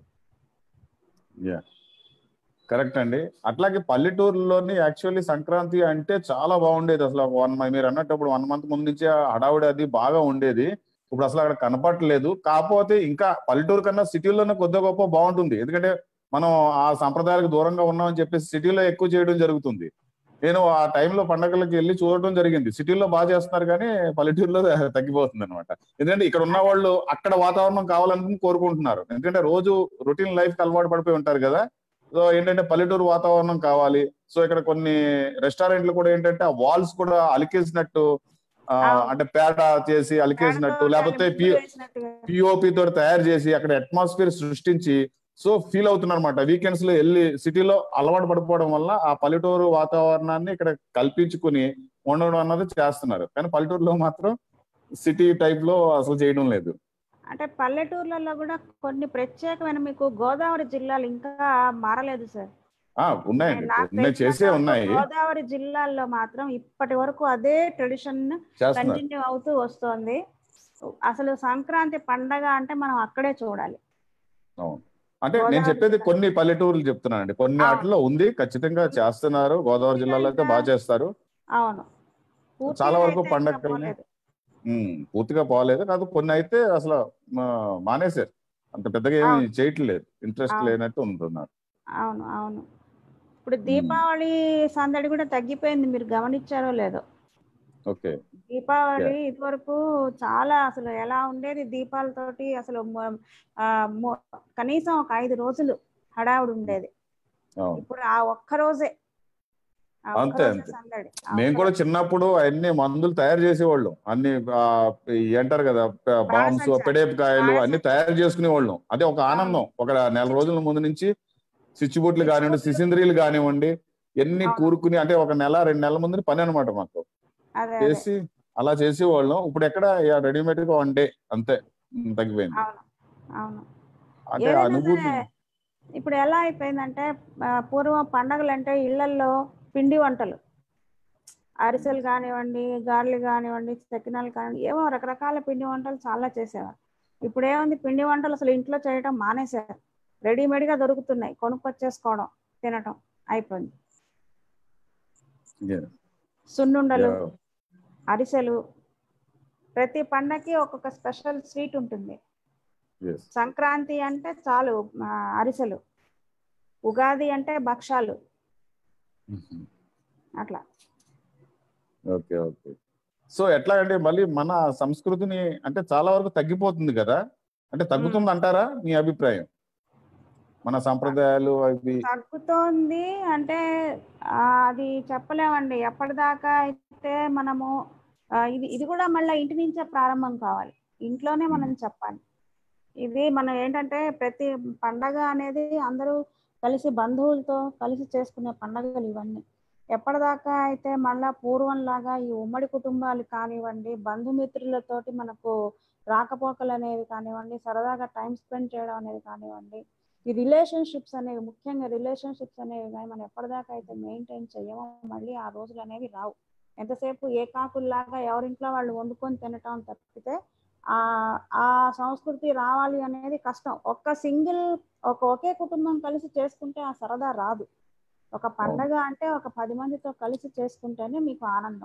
కరెక్ట్ అండి. అట్లాగే పల్లెటూరులోని యాక్చువల్లీ సంక్రాంతి అంటే చాలా బాగుండేది. అసలు మీరు అన్నప్పుడు 1 month ముందు నుంచే హడావుడి అది బాగా ఉండేది. ఇప్పుడు అసలు అక్కడ కనపడట్లేదు. కాకపోతే ఇంకా పల్లెటూరు కన్నా సిటీలోనే కొద్ది గొప్ప బాగుంటుంది. ఎందుకంటే మనం ఆ సంప్రదాయాలకు దూరంగా ఉన్నామని చెప్పేసి సిటీలో ఎక్కువ చేయడం జరుగుతుంది. నేను ఆ టైంలో పండగలకి వెళ్ళి చూడటం జరిగింది. సిటీలో బాగా చేస్తున్నారు కానీ పల్లెటూరులో తగ్గిపోతుంది అనమాట. ఎందుకంటే ఇక్కడ ఉన్న వాళ్ళు అక్కడ వాతావరణం కావాలని కోరుకుంటున్నారు. ఎందుకంటే రోజు రొటీన్ లైఫ్ కి అలవాటు పడిపోయి ఉంటారు కదా. సో ఏంటంటే పల్లెటూరు వాతావరణం కావాలి. సో ఇక్కడ కొన్ని రెస్టారెంట్లు కూడా ఏంటంటే ఆ వాల్స్ కూడా అలికేసినట్టు, అంటే పేడ చేసి అలికేసినట్టు, లేకపోతే పిఓపి తోటి తయారు చేసి అక్కడ అట్మాస్ఫియర్ సృష్టించి సో ఫీల్ అవుతున్నారు అనమాట. వీకెండ్స్ లో వెళ్ళి సిటీలో అలవాటు పడిపోవడం వల్ల ఆ పల్లెటూరు వాతావరణాన్ని ఇక్కడ కల్పించుకుని ఉండడం అన్నది చేస్తున్నారు. కానీ పల్లెటూరులో మాత్రం సిటీ టైప్ లో అసలు చేయడం లేదు. అంటే పల్లెటూర్లలో కూడా కొన్ని ప్రత్యేకమైన, మీకు గోదావరి జిల్లాలు ఇంకా మారలేదు సార్. ఉన్నాయండి, చేసే ఉన్నాయి. గోదావరి జిల్లాల్లో మాత్రం ఇప్పటి వరకు అదే ట్రెడిషన్ కంటిన్యూ అవుతూ వస్తోంది. అసలు సంక్రాంతి పండగ అంటే మనం అక్కడే చూడాలి. అవును, అంటే నేను చెప్పేది కొన్ని పల్లెటూర్లు చెప్తున్నానండి. కొన్ని వాటిలో ఉంది, ఖచ్చితంగా చేస్తున్నారు. గోదావరి జిల్లాలో అయితే బాగా చేస్తారు. అవును, చాలా వరకు పండగ పూర్తిగా పోలేదు కాదు. కొన్ని అయితే అసలు మానేశారు, అంత పెద్దగా ఏమి చేయట్లేదు, ఇంట్రెస్ట్ లేనట్టు ఉంటున్నారు. అవును అవును. ఇప్పుడు దీపావళి సందడి కూడా తగ్గిపోయింది, మీరు గమనించారో లేదో. ఓకే, దీపావళి ఇదివరకు చాలా అసలు ఎలా ఉండేది, దీపాలతోటి అసలు కనీసం ఒక 5 రోజులు హడావుడి ఉండేది. ఇప్పుడు ఆ ఒక్క రోజే అంతే అంతే. మేము కూడా చిన్నప్పుడు అన్ని మందులు తయారు చేసేవాళ్ళం, అన్ని అంటారు కదా బాంబ్స్, పెడేపకాయలు అన్ని తయారు చేసుకునేవాళ్ళం. అదే ఒక ఆనందం. ఒక నెల రోజుల ముందు నుంచి సిచ్చుబుట్లు కానివ్వండి, సిసింద్రీలు కానివ్వండి, ఎన్ని కూరుకుని, అంటే ఒక నెల 2 నెలల ముందు పని అనమాట మాకు చేసి అలా చేసేవాళ్ళం. ఇప్పుడు ఎక్కడ రెడీమేడ్ గా 1 day అంతే, తగ్గిపోయింది. అంటే అనుభూతి ఇప్పుడు ఎలా అయిపోయిందంటే, పూర్వం పండగలు అంటే ఇళ్లలో పిండి వంటలు, అరిసెలు కానివ్వండి, గారెలు కానివ్వండి, చకినాలు కానివ్వండి, ఏమో రకరకాల పిండి వంటలు చాలా చేసేవారు. ఇప్పుడు ఏముంది, పిండి వంటలు అసలు ఇంట్లో చేయడం మానేశారు. రెడీమేడ్ గా దొరుకుతున్నాయి, కొనుక్కొచ్చేసుకోవడం, తినటం అయిపోయింది. సున్నుండలు, అరిసెలు, ప్రతి పండగకి ఒక్కొక్క స్పెషల్ స్వీట్ ఉంటుంది. సంక్రాంతి అంటే చాలు అరిసెలు, ఉగాది అంటే భక్షాలు, అట్లా. Okay okay. సో ఎట్లా అంటే మళ్ళీ మన సంస్కృతిని అంటే చాలా వరకు తగ్గిపోతుంది కదా, అంటే తగ్గుతుంది అంటారా మీ అభిప్రాయం? మన సంప్రదాయాలు అవి తగ్గుతోంది అంటే అది చెప్పలేమండి. ఎప్పటిదాకా అయితే మనము ఇది కూడా మళ్ళీ ఇంటి నుంచే ప్రారంభం కావాలి, ఇంట్లోనే మనం చెప్పాలి. ఇది మనం ఏంటంటే ప్రతి పండగ అనేది అందరూ కలిసి బంధువులతో కలిసి చేసుకునే పండగలు ఇవన్నీ. ఎప్పటిదాకా అయితే మళ్ళా పూర్వంలాగా ఈ ఉమ్మడి కుటుంబాలు కానివ్వండి, బంధుమిత్రులతోటి మనకు రాకపోకలు అనేవి కానివ్వండి, సరదాగా టైం స్పెండ్ చేయడం అనేది కానివ్వండి, ఈ రిలేషన్షిప్స్ అనేవి, ముఖ్యంగా రిలేషన్షిప్స్ అనేవి కానీ మనం ఎప్పటిదాకా అయితే మెయింటైన్ చేయమో మళ్ళీ ఆ రోజులు అనేవి రావు. ఎంతసేపు ఏకాకుల్లాగా ఎవరింట్లో వాళ్ళు వండుకొని తినటం తప్పితే ఆ సంస్కృతి రావాలి అనేది కష్టం. ఒకే కుటుంబం కలిసి చేసుకుంటే ఆ సరదా రాదు. ఒక పండగ అంటే ఒక 10 మందితో కలిసి చేసుకుంటేనే మీకు ఆనందం.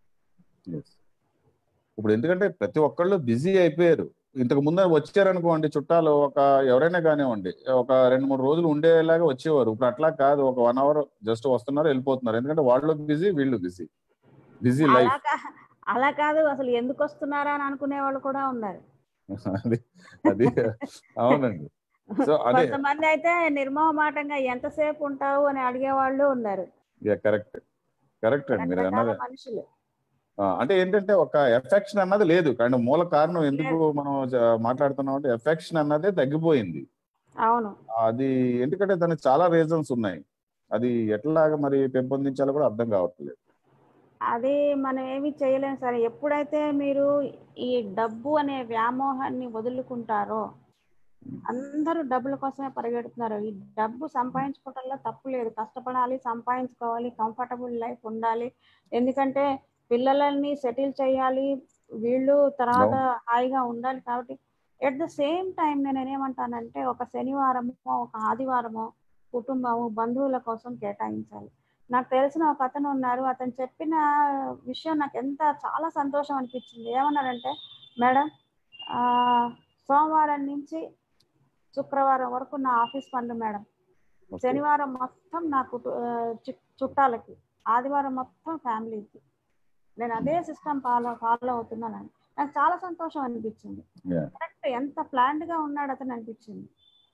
ఇప్పుడు ఎందుకంటే ప్రతి ఒక్కళ్ళు బిజీ అయిపోయారు. ఇంతకు ముందు వచ్చారనుకోండి చుట్టాలు, ఎవరైనా కానివ్వండి, ఒక 2-3 రోజులు ఉండేలాగా వచ్చేవారు. ఇప్పుడు అట్లా కాదు, ఒక 1 hour జస్ట్ వస్తున్నారు వెళ్ళిపోతున్నారు. ఎందుకంటే వాళ్ళు బిజీ, వీళ్ళు బిజీ లైఫ్. అలా కాదు, అసలు ఎందుకు వస్తున్నారా అని అనుకునే వాళ్ళు కూడా ఉన్నారు. అది అది అవునండి. సో అదే కొంతమంది అయితే నిర్మోహమాటంగా ఎంతసేపు ఉంటావు అని అడిగేవాళ్ళు ఉన్నారు. కరెక్ట్ కరెక్ట్ అండి మీరు రకరకాల అన్నది. మనుషులు. అంటే ఏంటంటే ఒక ఎఫెక్షన్ అన్నది లేదు, కానీ మూల కారణం ఎందుకు లేదు. మనం మాట్లాడుతున్నాం అంటే ఎఫెక్షన్ అన్నదే తగ్గిపోయింది. అవును. అది ఎందుకంటే దానికి చాలా రీజన్స్ ఉన్నాయి. అది ఎట్లాగా మరి పెంపొందించాలో కూడా అర్థం కావట్లేదు. అది మనం ఏమి చేయలేం సరే. ఎప్పుడైతే మీరు ఈ డబ్బు అనే వ్యామోహాన్ని వదులుకుంటారో, అందరూ డబ్బుల కోసమే పరిగెడుతున్నారు. ఈ డబ్బు సంపాదించుకోవటంలో తప్పు లేదు. కష్టపడాలి, సంపాదించుకోవాలి, కంఫర్టబుల్ లైఫ్ ఉండాలి. ఎందుకంటే పిల్లలని సెటిల్ చేయాలి, వీళ్ళు తర్వాత హాయిగా ఉండాలి. కాబట్టి ఎట్ ద సేమ్ టైం నేనేమంటానంటే ఒక శనివారమో, ఒక ఆదివారమో కుటుంబము, బంధువుల కోసం కేటాయించాలి. నాకు తెలిసిన ఒక అతను ఉన్నారు. అతను చెప్పిన విషయం నాకు చాలా సంతోషం అనిపించింది. ఏమన్నాడంటే, మేడం సోమవారం నుంచి శుక్రవారం వరకు నా ఆఫీస్ పనులు మేడం. శనివారం మొత్తం నా చుట్టాలకి, ఆదివారం మొత్తం ఫ్యామిలీకి. నేను అదే సిస్టమ్ ఫాలో అవుతున్నాను. నాకు చాలా సంతోషం అనిపించింది. కరెక్ట్, ఎంత ప్లాన్డ్ గా ఉన్నాడు అతను అనిపించింది.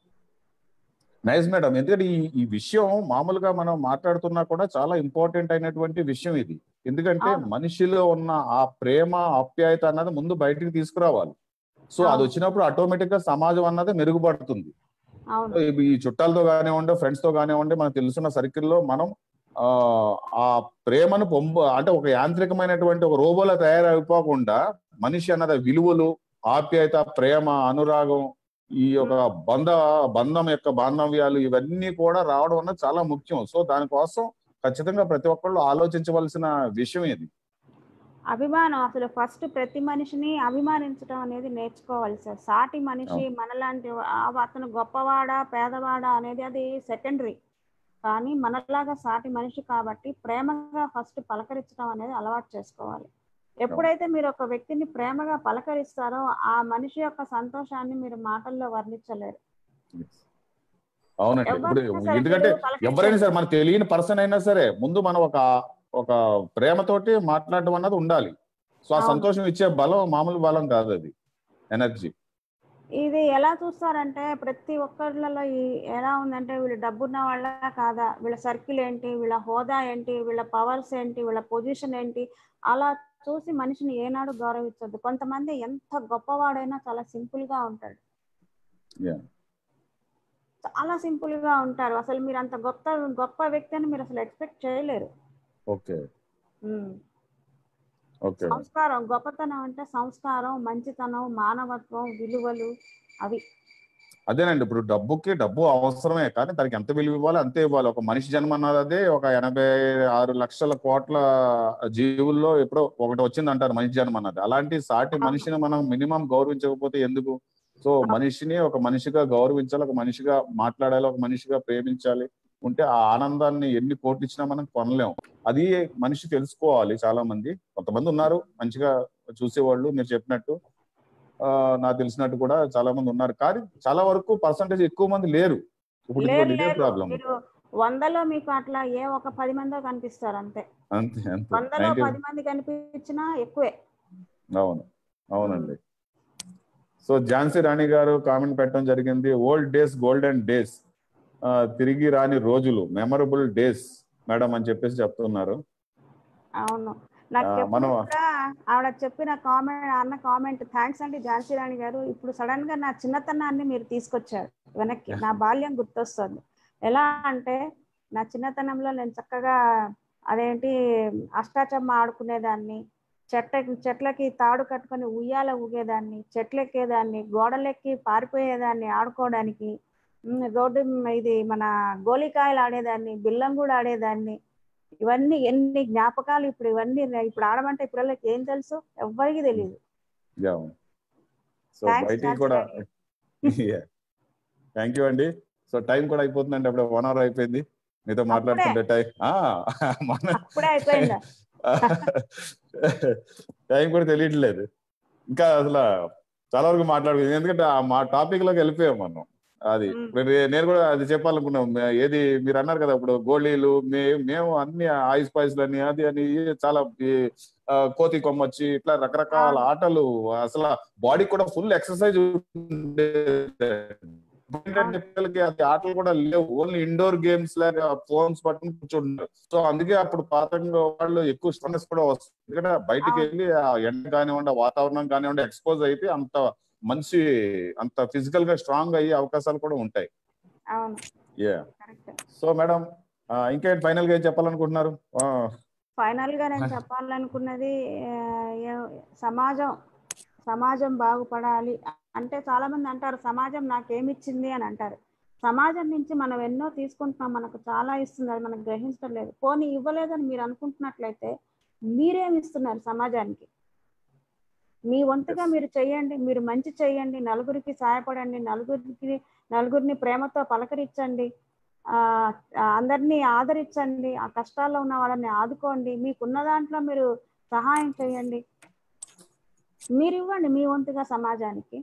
Nice madam. ఎందుకంటే ఈ విషయం మామూలుగా మనం మాట్లాడుతున్నా కూడా చాలా ఇంపార్టెంట్ అయినటువంటి విషయం ఇది. ఎందుకంటే మనిషిలో ఉన్న ఆ ప్రేమ ఆప్యాయత అన్నది ముందు బయటికి తీసుకురావాలి. సో అది వచ్చినప్పుడు ఆటోమేటిక్ గా సమాజం అన్నది మెరుగుపడుతుంది. ఈ చుట్టాలతో కానివ్వండి, ఫ్రెండ్స్ తో కానివ్వండి, మనకు తెలుసున్న సర్కిల్లో మనం ఆ ప్రేమను అంటే ఒక యాంత్రికమైనటువంటి ఒక రోబోలా తయారైపోకుండా మనిషి అన్నది విలువలు, ఆప్యాయత, ప్రేమ, అనురాగం, ఈ యొక్క బంధం యొక్క బాంధవ్యాలు ఇవన్నీ కూడా రావడం అన్నది చాలా ముఖ్యం. సో దానికోసం ఖచ్చితంగా ప్రతి ఒక్కళ్ళు ఆలోచించవలసిన విషయం ఇది. అభిమానం అసలు ఫస్ట్ ప్రతి మనిషిని అభిమానించడం అనేది నేర్చుకోవాలి సార్. సాటి మనిషి మనలాంటి అతను గొప్పవాడా పేదవాడా అనేది అది సెకండరీ. కానీ మనలాగా సాటి మనిషి కాబట్టి ప్రేమగా ఫస్ట్ పలకరించడం అనేది అలవాటు చేసుకోవాలి. ఎప్పుడైతే మీరు ఒక వ్యక్తిని ప్రేమగా పలకరిస్తారో ఆ మనిషి యొక్క సంతోషాన్ని మీరు మాటల్లో వర్ణించలేరు. అవునండి. ఇప్పుడు ఎందుకంటే ఎవరైనా సరే మనకు తెలియని పర్సన్ అయినా సరే ముందు మనం ఒక ప్రేమతోటి మాట్లాడడం అన్నది ఉండాలి. సో ఆ సంతోషం ఇచ్చే బలం మామూలు బలం కాదు, అది ఎనర్జీ. ఇది ఎలా చూస్తారంటే ప్రతి ఒక్కరిలో ఎలా ఉందంటే వీళ్ళు డబ్బున్న వాళ్ళ కాదా, వీళ్ళ సర్కిల్ ఏంటి, వీళ్ళ హోదా ఏంటి, వీళ్ళ పవర్స్ ఏంటి, వీళ్ళ పొజిషన్ ఏంటి, అలా చూసి మనిషిని ఏనాడు గౌరవించద్దు. కొంతమంది ఎంత గొప్పవాడైనా చాలా సింపుల్ గా ఉంటాడు, చాలా సింపుల్ గా ఉంటారు. అసలు మీరు అంత గొప్ప వ్యక్తి అని మీరు అసలు ఎక్స్పెక్ట్ చేయలేరు. సంస్కారం, గొప్పతనం అంటే సంస్కారం, మంచితనం, మానవత్వం, విలువలు అవి. అదేనండి. ఇప్పుడు డబ్బు అవసరమే, కానీ దానికి ఎంత విలువ ఇవ్వాలి అంతే ఇవ్వాలి. ఒక మనిషి జన్మ అన్నది ఒక 86 లక్షల కోట్ల జీవుల్లో ఎప్పుడో ఒకటి వచ్చింది అంటారు మనిషి జన్మ అన్నది. అలాంటి సాటి మనిషిని మనం మినిమం గౌరవించకపోతే ఎందుకు? సో మనిషిని ఒక మనిషిగా గౌరవించాలి, ఒక మనిషిగా మాట్లాడాలి, ఒక మనిషిగా ప్రేమించాలి. ఉంటే ఆ ఆనందాన్ని ఎన్ని కోట్లు ఇచ్చినా మనం కొనలేం. అది మనిషి తెలుసుకోవాలి. చాలా మంది, కొంతమంది ఉన్నారు మంచిగా చూసేవాళ్ళు, మీరు చెప్పినట్టు నాకు తెలిసినట్టు కూడా చాలా మంది ఉన్నారు. కానీ చాలా వరకు పర్సంటేజ్ ఎక్కువ మంది లేరు. ఇప్పుడు ఇదే ప్రాబ్లం. 100లో మీకు అట్లా ఒక 10 మందో కనిపిస్తారు అంతే. 100లో 10 మంది కనిపించినా ఎక్కువే. అవునండి. సో ఝాన్సీ రాణి గారు కామెంట్ పెట్టడం జరిగింది. ఓల్డ్ డేస్ గోల్డెన్ డేస్, తిరిగి రాని రోజులు, మెమరబుల్ డేస్ మేడం అని చెప్పేసి చెప్తున్నారు. అవును, నాకు కూడా ఆవిడ చెప్పిన కామెంట్ థ్యాంక్స్ అండి ఝాన్సీ రాణి గారు. ఇప్పుడు సడన్ గా నా చిన్నతనాన్ని మీరు తీసుకొచ్చారు వెనక్కి. నా బాల్యం గుర్తొస్తుంది. ఎలా అంటే నా చిన్నతనంలో నేను చక్కగా అదేంటి అష్టాచమ్మ ఆడుకునేదాన్ని, చెట్లకి తాడు కట్టుకొని ఉయ్యాల ఊగేదాన్ని, చెట్లు ఎక్కేదాన్ని, గోడలెక్కి పారిపోయేదాన్ని ఆడుకోవడానికి, రోడ్డు ఇది మన గోలికాయలు ఆడేదాన్ని, బిల్లం కూడా ఆడేదాన్ని. ఇవన్నీ ఎన్ని జ్ఞాపకాలు. ఇప్పుడు ఇవన్నీ ఇప్పుడు ఆడమంటే ఇప్పుడు ఏం తెలుసు, ఎవ్వరికి తెలియదు. థ్యాంక్ యూ అండి. సో టైం కూడా అయిపోతుందండి, అప్పుడు 1 hour అయిపోయింది మీతో మాట్లాడుతుంటే. టైం కూడా తెలియట్లేదు ఇంకా. అసలు చాలా వరకు మాట్లాడుకుంది, ఎందుకంటే మా టాపిక్ లోకి వెళ్ళిపోయాం మనం. అది నేను కూడా అది చెప్పాలనుకున్నాం. ఏది మీరు అన్నారు కదా ఇప్పుడు గోళీలు మేము అన్ని ఐస్ పాయిస్లు అని అది అని చాలా కోతి కొమ్మచ్చి ఇట్లా రకరకాల ఆటలు అసలు బాడీ కూడా ఫుల్ ఎక్సర్సైజ్ పిల్లలకి అది ఆటలు కూడా లేవు. ఓన్లీ ఇండోర్ గేమ్స్ లాగా ఫోన్స్ పట్టుకుని కూర్చుంటారు. సో అందుకే అప్పుడు పాతంగా వాళ్ళు ఎక్కువ స్ట్రెస్ కూడా వస్తుంది. ఎందుకంటే బయటికి వెళ్ళి ఆ ఎండ కానివ్వండి, వాతావరణం కానివ్వండి ఎక్స్పోజ్ అయితే మంచి అంత ఫిజికల్ గా స్ట్రాంగ్ అయ్యే అవకాశాలు కూడా ఉంటాయి. సో మేడం ఇంకేంటి ఫైనల్ గా ఏం చెప్పాలనుకుంటున్నారు? ఫైనల్ గా నేను చెప్పాలనుకున్నది సమాజం బాగుపడాలి అంటే చాలా మంది అంటారు సమాజం నాకేమిచ్చింది అని అంటారు. సమాజం నుంచి మనం ఎన్నో తీసుకుంటున్నాం, మనకు చాలా ఇస్తుంది, అది మనకు గ్రహించడం లేదు. పోనీ ఇవ్వలేదని మీరు అనుకుంటున్నట్లయితే మీరేమి ఇస్తున్నారు సమాజానికి? మీ వంతుగా మీరు చెయ్యండి, మీరు మంచి చెయ్యండి, నలుగురికి సహాయపడండి, నలుగురిని ప్రేమతో పలకరించండి, అందరినీ ఆదరించండి, ఆ కష్టాల్లో ఉన్న వాళ్ళని ఆదుకోండి, మీకున్న దాంట్లో మీరు సహాయం చేయండి, మీరు ఇవ్వండి మీ వంతుగా సమాజానికి.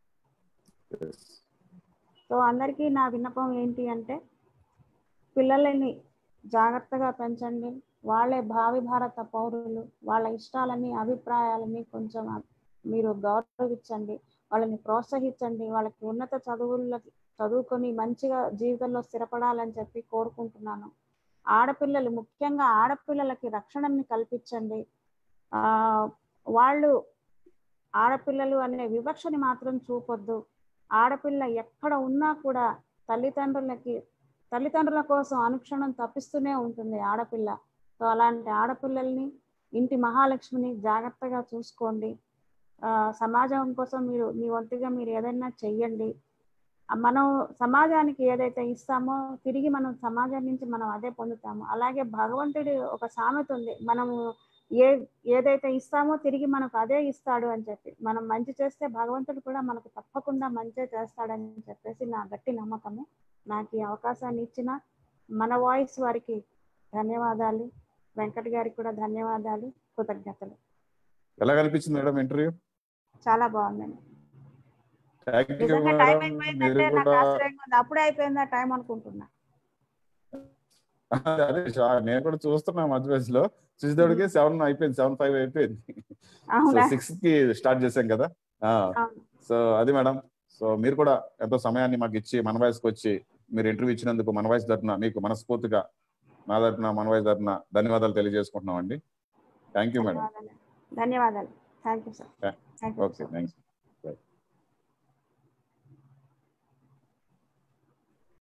సో అందరికీ నా విన్నపం ఏంటి అంటే పిల్లలని జాగ్రత్తగా పెంచండి, వాళ్ళే భావి భారత పౌరులు, వాళ్ళ ఇష్టాలని అభిప్రాయాలని కొంచెం మీరు గౌరవించండి, వాళ్ళని ప్రోత్సహించండి, వాళ్ళకి ఉన్నత చదువుకొని మంచిగా జీవితంలో స్థిరపడాలని చెప్పి కోరుకుంటున్నాను. ఆడపిల్లలు ముఖ్యంగా ఆడపిల్లలకి రక్షణని కల్పించండి. వాళ్ళు ఆడపిల్లలు అనే వివక్షని మాత్రం చూపొద్దు. ఆడపిల్ల ఎక్కడ ఉన్నా కూడా తల్లిదండ్రుల కోసం అనుక్షణం తప్పిస్తూనే ఉంటుంది ఆడపిల్ల. సో అలాంటి ఆడపిల్లల్ని, ఇంటి మహాలక్ష్మిని జాగ్రత్తగా చూసుకోండి. సమాజం కోసం మీ వంతుగా మీరు ఏదైనా చెయ్యండి. మనం సమాజానికి ఏదైతే ఇస్తామో తిరిగి మనం సమాజం నుంచి మనం అదే పొందుతాము. అలాగే భగవంతుడి ఒక సామెత ఉంది, మనము ఏదైతే ఇస్తామో తిరిగి మనకు అదే ఇస్తాడు అని చెప్పి. మనం మంచి చేస్తే భగవంతుడు కూడా మనకు తప్పకుండా మంచి చేస్తాడని చెప్పేసి నా గట్టి నమ్మకము. నాకు ఈ అవకాశాన్ని ఇచ్చిన మన వాయిస్ వారికి ధన్యవాదాలు, వెంకట్ గారికి కూడా ధన్యవాదాలు, కృతజ్ఞతలు. ఎలా కనిపించింది మేడం ఇంటర్వ్యూ? చాలా బాగుందండి. నిజంగా టైం అయిపోయిందంటే నాకు ఆశ్చర్యంగా ఉంది. అప్పుడే అయిపోయిందా టైం అనుకుంటున్నా. అదే నేను కూడా చూస్తున్నా మధ్య వయసులో చూసేటోడికి 7 అయిపోయింది, 7:05 అయిపోయింది. సో 6 కి స్టార్ట్ చేసాం కదా. సో అది మేడం. సో మీరు కూడా ఎంతో సమయాన్ని మాకు ఇచ్చి మన వాయిస్కి వచ్చి మీరు ఇంటర్వ్యూ ఇచ్చినందుకు మన వాయిస్ తరఫున మీకు మనస్ఫూర్తిగా నా తరఫున మన వాయిస్ తరఫున ధన్యవాదాలు తెలియజేసుకుంటున్నాం అండి. Thank you madam. ధన్యవాదాలు. Thank you sir. Okay, thank you.